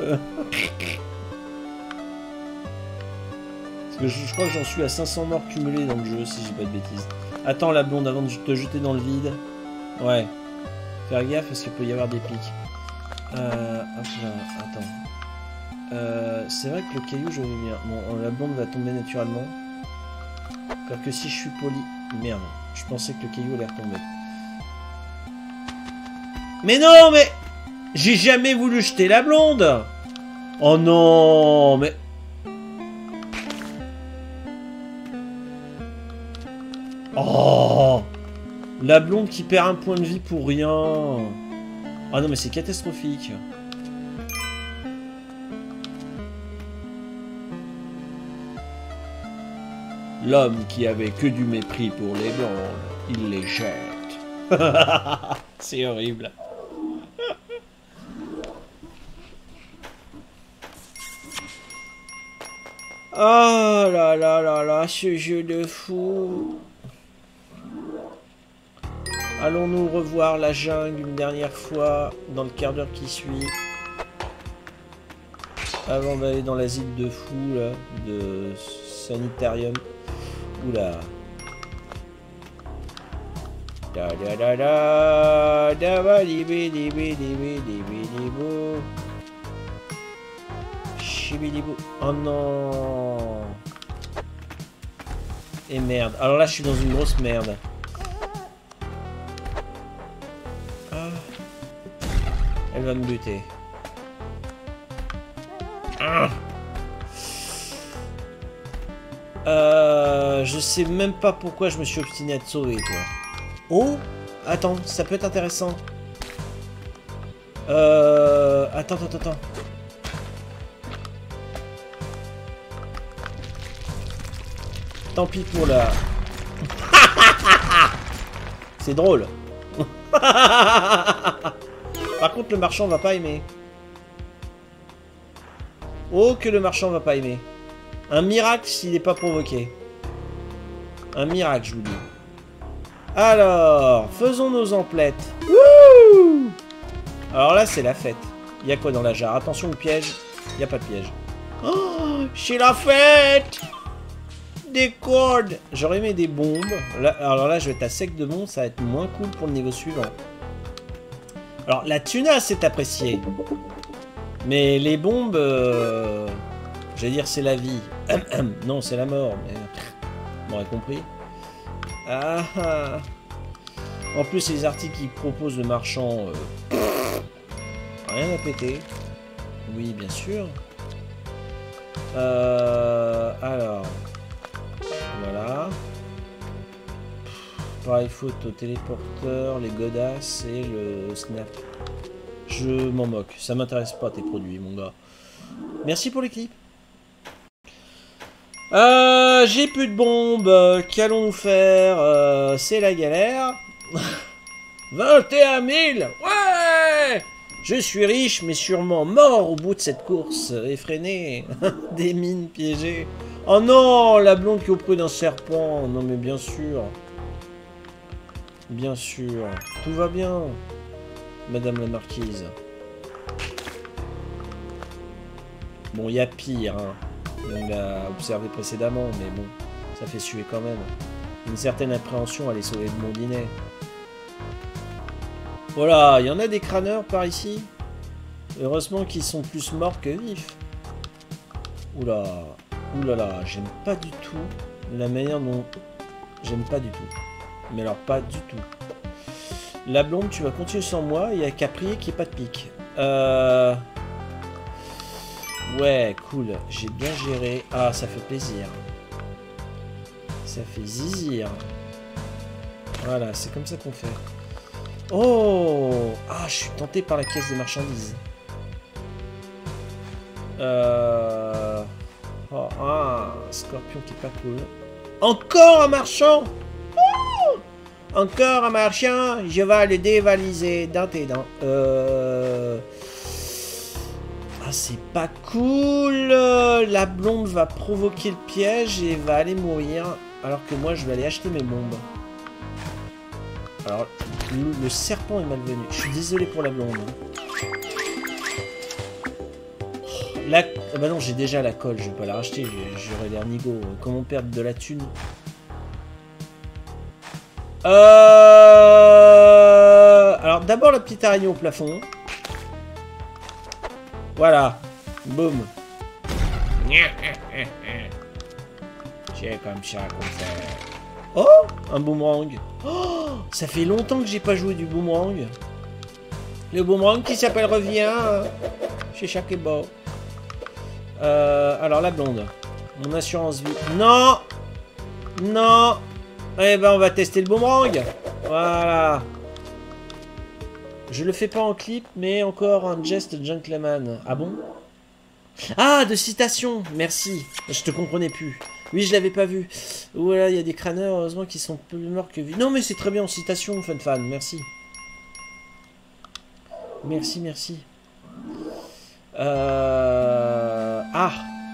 Parce que je, je crois que j'en suis à cinq cents morts cumulés dans le jeu si j'ai pas de bêtises. Attends la blonde avant de te jeter dans le vide. Ouais. Faire gaffe parce qu'il peut y avoir des pics. Euh, hop là, attends. Euh, c'est vrai que le caillou, je vais bien. Bon, la blonde va tomber naturellement. Alors que si je suis poli... Merde, je pensais que le caillou allait retomber. Mais non, mais... J'ai jamais voulu jeter la blonde. Oh non, mais... Oh, la blonde qui perd un point de vie pour rien. Ah non mais c'est catastrophique. L'homme qui avait que du mépris pour les blondes, il les jette. C'est horrible. Oh là là là là, ce jeu de fou. Allons-nous revoir la jungle une dernière fois dans le quart d'heure qui suit. Avant d'aller dans l'asile de fou, là, de sanitarium. Oula. Da da da da da ba di bi di bi di bi di bi di bo. Shibidibou. Oh non. Et merde. Alors là, je suis dans une grosse merde. Ah. Elle va me buter. Ah. Euh, je sais même pas pourquoi je me suis obstiné à te sauver, toi. Oh! Attends, ça peut être intéressant. Euh... Attends, attends, attends. Tant pis pour la... C'est drôle. Par contre, le marchand va pas aimer. Oh, que le marchand va pas aimer. Un miracle s'il n'est pas provoqué. Un miracle, je vous dis. Alors, faisons nos emplettes. Wouh! Alors là, c'est la fête. Il y a quoi dans la jarre? Attention, le piège. Il n'y a pas de piège. Oh, c'est la fête! Des cordes! J'aurais aimé des bombes. Là, alors là, je vais être à sec de bombes. Ça va être moins cool pour le niveau suivant. Alors, la tuna, c'est apprécié. Mais les bombes... Euh... J'allais dire, c'est la vie. Non, c'est la mort. Mais... Vous m'aurez compris. Ah, ah. En plus, les articles qui proposent le marchand... Euh... Rien à péter. Oui, bien sûr. Euh... Alors... Voilà. Pareil, photo, téléporteur, les godasses et le snap. Je m'en moque. Ça m'intéresse pas tes produits, mon gars. Merci pour les clips. Euh, j'ai plus de bombes. Qu'allons-nous faire? euh, C'est la galère. vingt et un mille. Ouais! Je suis riche, mais sûrement mort au bout de cette course effrénée. Des mines piégées. Oh non, la blonde qui est au prix d'un serpent. Non mais bien sûr. Bien sûr. Tout va bien, Madame la Marquise. Bon, il y a pire, hein. On l'a observé précédemment, mais bon, ça fait suer quand même. Une certaine appréhension à les sauver de mon dîner. Voilà, il y en a des crâneurs par ici. Heureusement qu'ils sont plus morts que vifs. Oula, oulala, j'aime pas du tout la manière dont... J'aime pas du tout. Mais alors pas du tout. La blonde, tu vas continuer sans moi, il y a qu'à prier qu'il n'y ait pas de pique. Euh... Ouais, cool, j'ai bien géré. Ah, ça fait plaisir. Ça fait zizir. Voilà, c'est comme ça qu'on fait. Oh! Ah, je suis tenté par la caisse des marchandises. Euh... Oh, ah, un scorpion qui est pas cool. Encore un marchand! Oh! Encore un marchand, je vais le dévaliser dans tes dents. Euh... Ah, c'est pas cool! La blonde va provoquer le piège et va aller mourir. Alors que moi, je vais aller acheter mes bombes. Alors, le, le serpent est malvenu. Je suis désolé pour la blonde. La... Ah bah non, j'ai déjà la colle, je vais pas la racheter. J'aurais l'air nigo. Comment perdre de la thune? Euh... Alors, d'abord, la petite araignée au plafond. Voilà. Boum. C'est comme ça qu'on fait. Oh, un boomerang. Oh, ça fait longtemps que j'ai pas joué du boomerang. Le boomerang qui s'appelle Revient chez Shakebo. Euh, alors la blonde. Mon assurance vie. Non. Non. Eh ben on va tester le boomerang. Voilà. Je le fais pas en clip, mais encore un geste gentleman. Ah bon? Ah, de citation. Merci. Je te comprenais plus. Oui, je l'avais pas vu. Voilà, il y a des crâneurs, heureusement, qui sont plus morts que vifs. Non, mais c'est très bien en citation, fun fan. Merci. Merci, merci. Euh... Ah.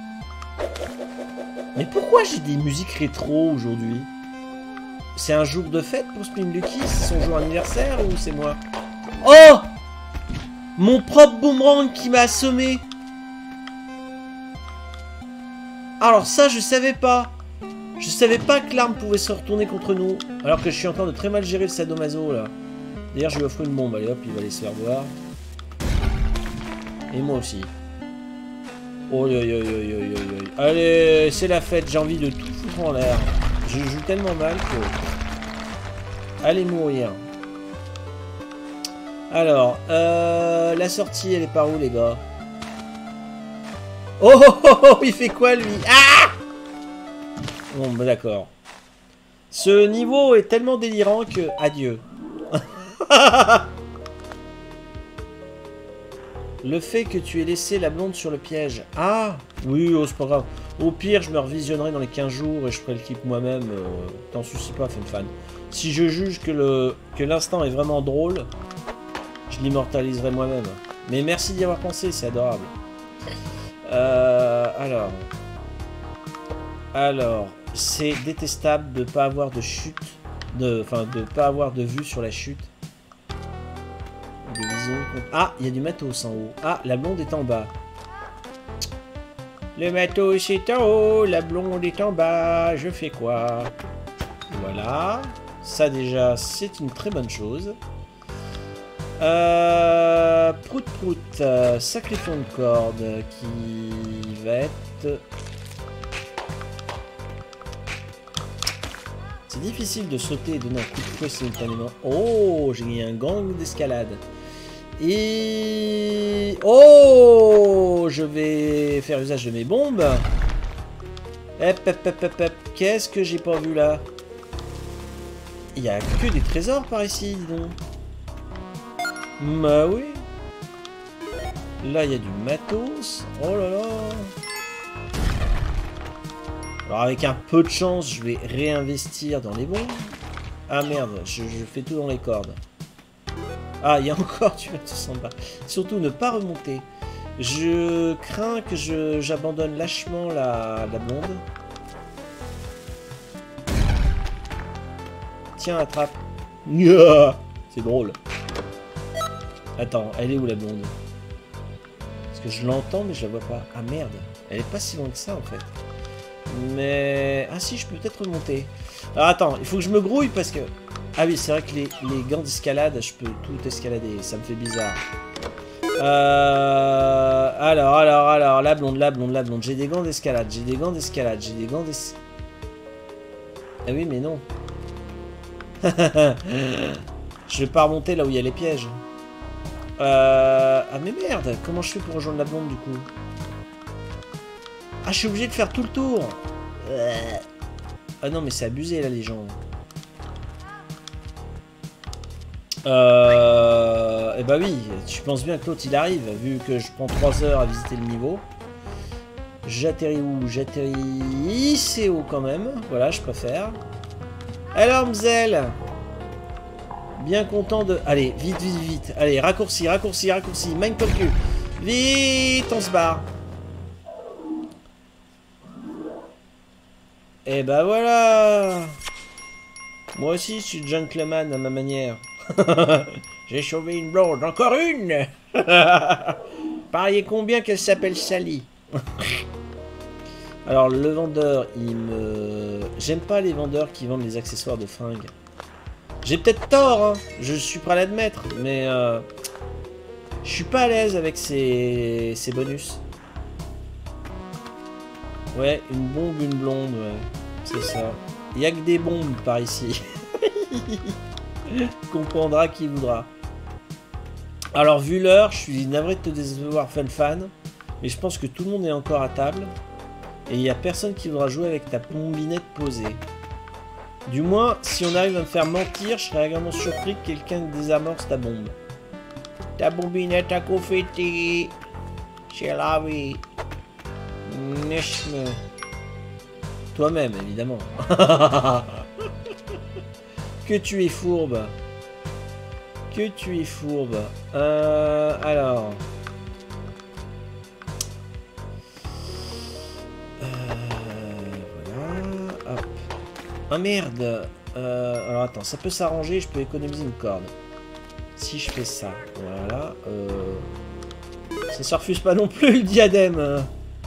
Mais pourquoi j'ai des musiques rétro aujourd'hui? C'est un jour de fête pour Spring Lucky? C'est son jour anniversaire ou c'est moi? Oh! Mon propre boomerang qui m'a assommé. Alors ça, je savais pas. Je savais pas que l'arme pouvait se retourner contre nous. Alors que je suis en train de très mal gérer le sadomaso, là. D'ailleurs, je lui offre une bombe. Allez, hop, il va aller se faire voir. Et moi aussi. Oh, yo, yo, yo, yo, yo, yo. Allez, c'est la fête. J'ai envie de tout foutre en l'air. Je joue tellement mal que... Allez mourir. Alors, euh, la sortie, elle est par où, les gars? Oh, oh, oh, oh, il fait quoi, lui? Ah! Bon, bah d'accord. Ce niveau est tellement délirant que... Adieu. Le fait que tu aies laissé la blonde sur le piège. Ah! Oui, oh, c'est pas grave. Au pire, je me revisionnerai dans les quinze jours et je ferai le clip moi-même. Euh, T'en soucies pas, fan. Si je juge que le que l'instant est vraiment drôle, je l'immortaliserai moi-même. Mais merci d'y avoir pensé, c'est adorable. Euh, alors... Alors... C'est détestable de pas avoir de chute. De, enfin, de pas avoir de vue sur la chute. De vision. Ah, il y a du matos en haut. Ah, la blonde est en bas. Le matos est en haut, la blonde est en bas. Je fais quoi? Voilà. Ça déjà, c'est une très bonne chose. Euh, prout prout. Euh, sacré fond de corde qui va être... C'est difficile de sauter et donner un coup de fouet simultanément. Oh, j'ai gagné un gang d'escalade. Et... Oh, je vais faire usage de mes bombes. Hep, hep, hep, hep, hep. Qu'est-ce que j'ai pas vu là? Il y a que des trésors par ici, dis donc. Bah oui. Là, il y a du matos. Oh là là. Alors avec un peu de chance, je vais réinvestir dans les bombes. Ah merde, je, je fais tout dans les cordes. Ah, il y a encore du matos en bas. Surtout ne pas remonter. Je crains que j'abandonne lâchement la, la blonde. Tiens, attrape. C'est drôle. Attends, elle est où la blonde? Parce que je l'entends mais je la vois pas. Ah merde, elle est pas si loin que ça en fait. Mais... Ah si, je peux peut-être remonter. Alors attends, il faut que je me grouille parce que... Ah oui, c'est vrai que les, les gants d'escalade, je peux tout escalader. Ça me fait bizarre. Euh... Alors, alors, alors, la blonde, la blonde, la blonde. J'ai des gants d'escalade, j'ai des gants d'escalade, j'ai des gants d'escalade. Ah oui, mais non. Je vais pas remonter là où il y a les pièges. Euh... Ah mais merde, comment je fais pour rejoindre la blonde du coup? Ah, je suis obligé de faire tout le tour. Ah non, mais c'est abusé là, les gens. Euh... Eh bah oui, tu penses bien que l'autre il arrive, vu que je prends trois heures à visiter le niveau. J'atterris où? J'atterris... C'est haut quand même. Voilà, je préfère. Alors, Mzel. Bien content de... Allez, vite, vite, vite. Allez, raccourci, raccourci, raccourci. Mindfuck you. Vite, on se barre. Et bah voilà. Moi aussi je suis gentleman à ma manière. J'ai sauvé une blonde, encore une. Pariez combien qu'elle s'appelle Sally. Alors le vendeur, il me... J'aime pas les vendeurs qui vendent les accessoires de fringues. J'ai peut-être tort, hein. Je suis prêt à l'admettre, mais... Euh... Je suis pas à l'aise avec ces... ces bonus. Ouais, une bombe, une blonde, ouais. C'est ça. Il n'y a que des bombes par ici. Comprendra qui voudra. Alors, vu l'heure, je suis navré de te décevoir, fan fan. Mais je pense que tout le monde est encore à table. Et il n'y a personne qui voudra jouer avec ta bombinette posée. Du moins, si on arrive à me faire mentir, je serais également surpris que quelqu'un désamorce ta bombe. Ta bombinette à confetti. C'est la vie. Toi-même, évidemment. Que tu es fourbe. Que tu es fourbe. Euh, alors. Euh, voilà. Hop. Ah merde. Euh, alors attends, ça peut s'arranger, je peux économiser une corde. Si je fais ça. Voilà. Euh, ça se refuse pas non plus le diadème.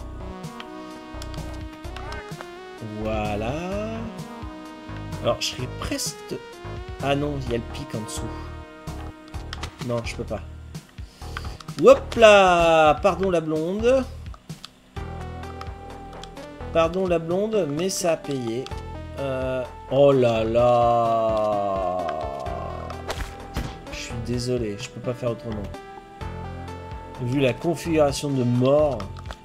Voilà. Alors, je serais presque... Ah non, il y a le pic en dessous. Non, je peux pas. Hop là. Pardon la blonde. Pardon la blonde, mais ça a payé. Euh... Oh là là. Je suis désolé, je peux pas faire autrement. Vu la configuration de mort.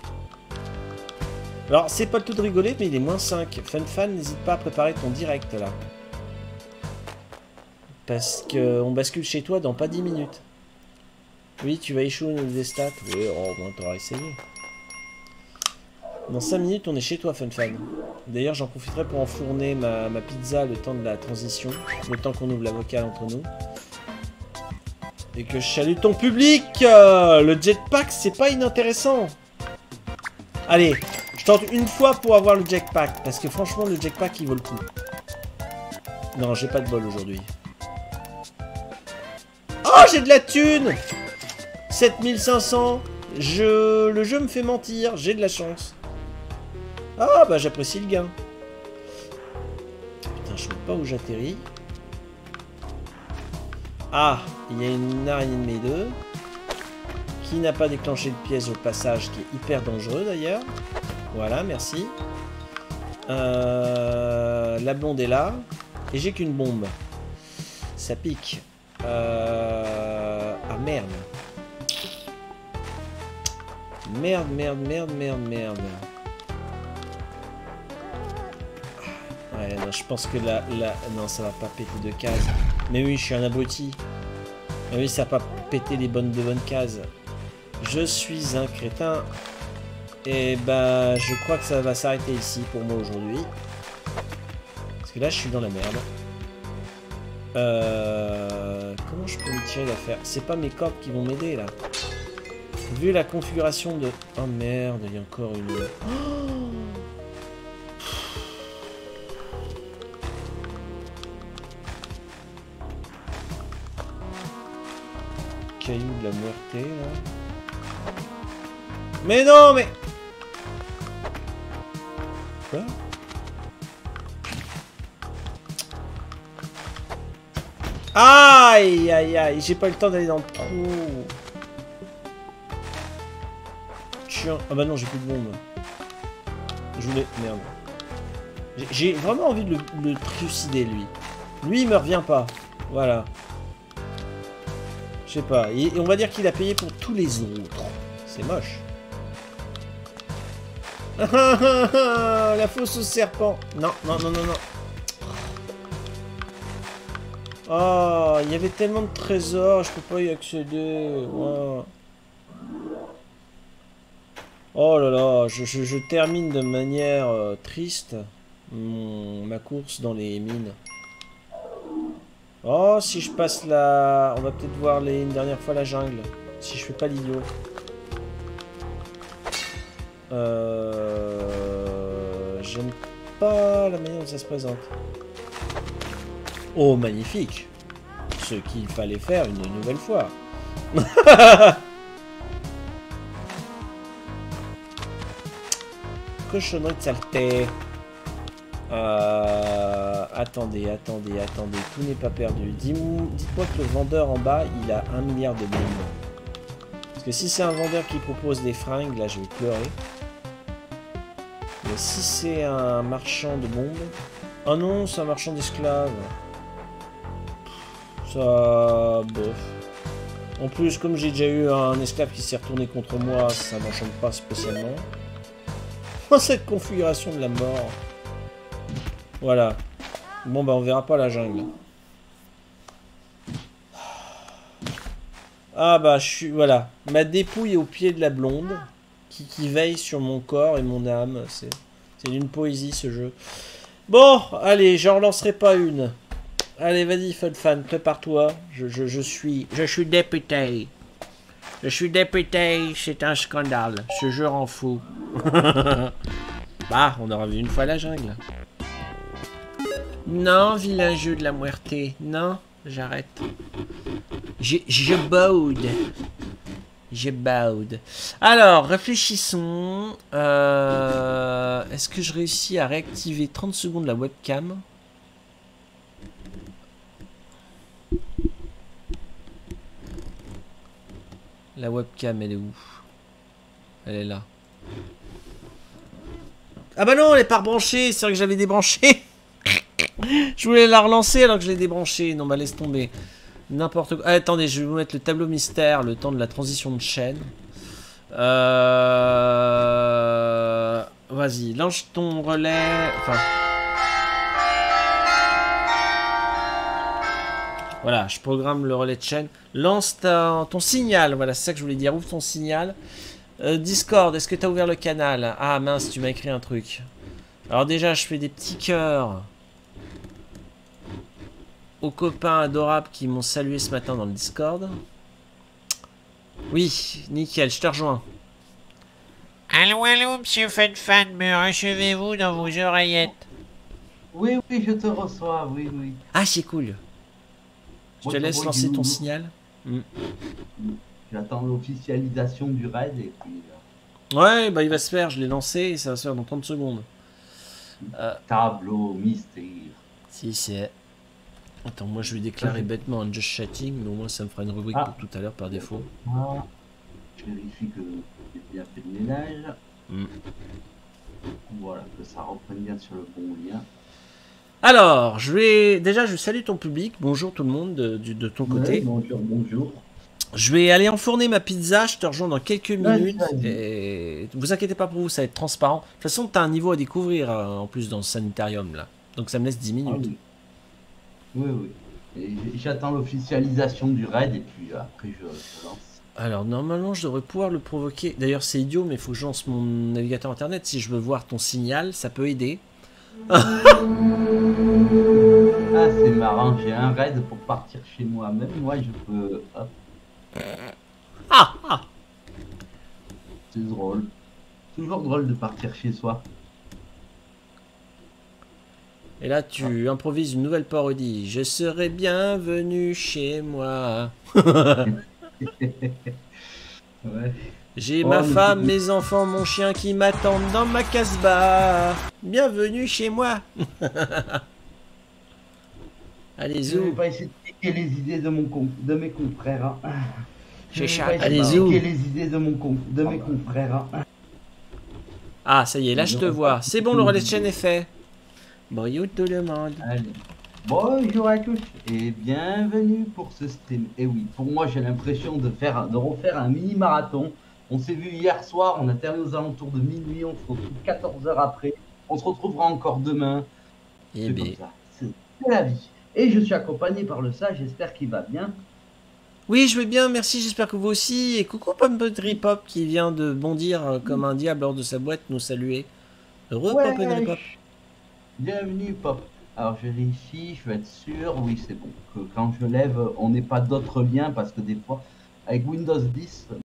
Alors, c'est pas le tout de rigoler, mais il est moins cinq. FunFan, n'hésite pas à préparer ton direct, là. Parce qu'on bascule chez toi dans pas dix minutes. Oui, tu vas échouer des stats. Oui, oh, bon, t'auras essayé. Dans cinq minutes, on est chez toi, FunFan. D'ailleurs, j'en profiterai pour enfourner ma, ma pizza le temps de la transition. Le temps qu'on ouvre la vocale entre nous. Et que je salue ton public. euh, Le jetpack, c'est pas inintéressant. Allez, je tente une fois pour avoir le jetpack. Parce que franchement, le jetpack, il vaut le coup. Non, j'ai pas de bol aujourd'hui. Oh, j'ai de la thune. sept mille cinq cents. Je... Le jeu me fait mentir. J'ai de la chance. Ah, bah j'apprécie le gain. Putain, je sais pas où j'atterris. Ah, il y a une araignée de mes deux. Qui n'a pas déclenché de piège au passage, qui est hyper dangereux d'ailleurs. Voilà, merci. Euh, la blonde est là. Et j'ai qu'une bombe. Ça pique. Euh... Ah merde. Merde, merde, merde, merde, merde. Ouais, non, je pense que là, là... Non, ça va pas péter de cases. Mais oui, je suis un abruti. Mais oui, ça va pas péter les bonnes de bonnes cases. Je suis un crétin. Et bah, je crois que ça va s'arrêter ici pour moi aujourd'hui. Parce que là, je suis dans la merde. Euh... Comment je peux me tirer l'affaire? C'est pas mes cordes qui vont m'aider, là. Vu la configuration de... Oh merde, il y a encore une... Oh, caillou de la muerte, là. Mais non, mais... Quoi? Aïe, aïe, aïe, j'ai pas eu le temps d'aller dans le trou. Tiens. Ah bah non, j'ai plus de bombe. Je voulais... Merde. J'ai vraiment envie de le, le trucider, lui. Lui, il me revient pas. Voilà. Je sais pas. Et, et on va dire qu'il a payé pour tous les autres. C'est moche. La fosse au serpent. Non, non, non, non, non. Oh, il y avait tellement de trésors, je peux pas y accéder. Wow. Oh là là, je, je, je termine de manière euh, triste mon, ma course dans les mines. Oh, si je passe la... On va peut-être voir les, une dernière fois la jungle. Si je fais pas l'idiot. Euh... J'aime pas la manière dont ça se présente. Oh, magnifique. Ce qu'il fallait faire une nouvelle fois. Cochonnerie de saleté. Euh... Attendez, attendez, attendez. Tout n'est pas perdu. Dites-moi que le vendeur en bas, il a un milliard de bombes. Parce que si c'est un vendeur qui propose des fringues, là, je vais pleurer. Mais si c'est un marchand de bombes... Oh non, c'est un marchand d'esclaves. Ça... bof. En plus, comme j'ai déjà eu un esclave qui s'est retourné contre moi, ça m'enchante pas spécialement. Cette configuration de la mort. Voilà. Bon, bah on verra pas la jungle. Ah bah, je suis... Voilà. Ma dépouille est au pied de la blonde. Qui, qui veille sur mon corps et mon âme. C'est d'une poésie, ce jeu. Bon, allez, j'en relancerai pas une. Allez, vas-y, FunFan, prépare-toi. Je, je, je suis... Je suis député. Je suis député, c'est un scandale. Ce jeu rend fou. Bah, on aura vu une fois la jungle. Non, vilain jeu de la muerte. Non, j'arrête. Je, je boude. Je boude. Alors, réfléchissons. Euh, Est-ce que je réussis à réactiver trente secondes la webcam? La webcam, elle est où? Elle est là. Ah bah non, elle est pas rebranchée. C'est vrai que j'avais débranché. Je voulais la relancer alors que je l'ai débranché. Non, bah laisse tomber. N'importe quoi. Ah, attendez, je vais vous mettre le tableau mystère, le temps de la transition de chaîne. Euh... Vas-y, lance ton relais. Enfin... Voilà, je programme le relais de chaîne. Lance ta... ton signal. Voilà, c'est ça que je voulais dire. Ouvre ton signal. Euh, Discord, est-ce que tu as ouvert le canal? Ah mince, tu m'as écrit un truc. Alors déjà, je fais des petits cœurs aux copains adorables qui m'ont salué ce matin dans le Discord. Oui, nickel, je te rejoins. Allô, allô, monsieur Funfan, me recevez-vous dans vos oreillettes? Oui, oui, je te reçois, oui, oui. Ah, c'est cool. Je te What laisse about lancer you? ton signal. Mm. J'attends l'officialisation du raid et puis... euh, Ouais, bah il va se faire, je l'ai lancé et ça va se faire dans trente secondes. Euh, Tableau mystère. si c'est... Attends, moi je vais déclarer bêtement un just chatting, mais au moins ça me fera une rubrique Ah. pour tout à l'heure par défaut. Ah, je vérifie que j'ai bien fait le ménage. Mm. Voilà, que ça reprenne bien sur le bon lien. Alors, je vais... Déjà, je salue ton public. Bonjour tout le monde de, de- de ton côté. Ouais, bonjour, bonjour. Je vais aller enfourner ma pizza, je te rejoins dans quelques Vas-y, minutes. vas-y. Et vous inquiétez pas pour vous, ça va être transparent. De toute façon, tu as un niveau à découvrir euh, en plus dans ce sanitarium là. Donc ça me laisse dix Ah minutes. oui. Oui, oui. Et j'attends l'officialisation du raid et puis euh, après je, je lance. Alors normalement, je devrais pouvoir le provoquer. D'ailleurs, c'est idiot, mais il faut que je lance mon navigateur internet. Si je veux voir ton signal, ça peut aider. Ah, c'est marrant, j'ai un raid pour partir chez moi. Même moi, je peux... Hop, Ah, ah. c'est drôle. Toujours drôle de partir chez soi. Et là, tu improvises une nouvelle parodie. Je serai bienvenu chez moi. Ouais. J'ai Oh, ma mais femme, c'est- mes enfants, mon chien qui m'attendent dans ma casbah. Bienvenue chez moi. Allez, Je vais zou. pas essayer de piquer les idées de, mon con- de mes confrères. hein. Je vais Chat, pas essayer allez, de zou. piquer les idées de, mon con- de mes confrères. hein. Ah, ça y est, là je te vois. C'est bon, le relais de chaîne est fait. Bonjour tout le monde. Allez. Bonjour à tous et bienvenue pour ce stream. Et oui, pour moi j'ai l'impression de faire, de refaire un mini marathon. On s'est vu hier soir, on a terminé aux alentours de minuit, on se retrouve quatorze heures après. On se retrouvera encore demain. Eh C'est ben, comme ça. C'est c'est la vie. Et je suis accompagné par le sage, j'espère qu'il va bien. oui, je vais bien, merci, j'espère que vous aussi. Et coucou Pompery Pop qui vient de bondir euh, comme un diable hors de sa boîte, nous saluer. Heureux Ouais. Pompery Pop. Bienvenue Pop. Alors je vérifie, je veux être sûr, oui c'est bon, que quand je lève, on n'ait pas d'autres liens parce que des fois, avec Windows dix,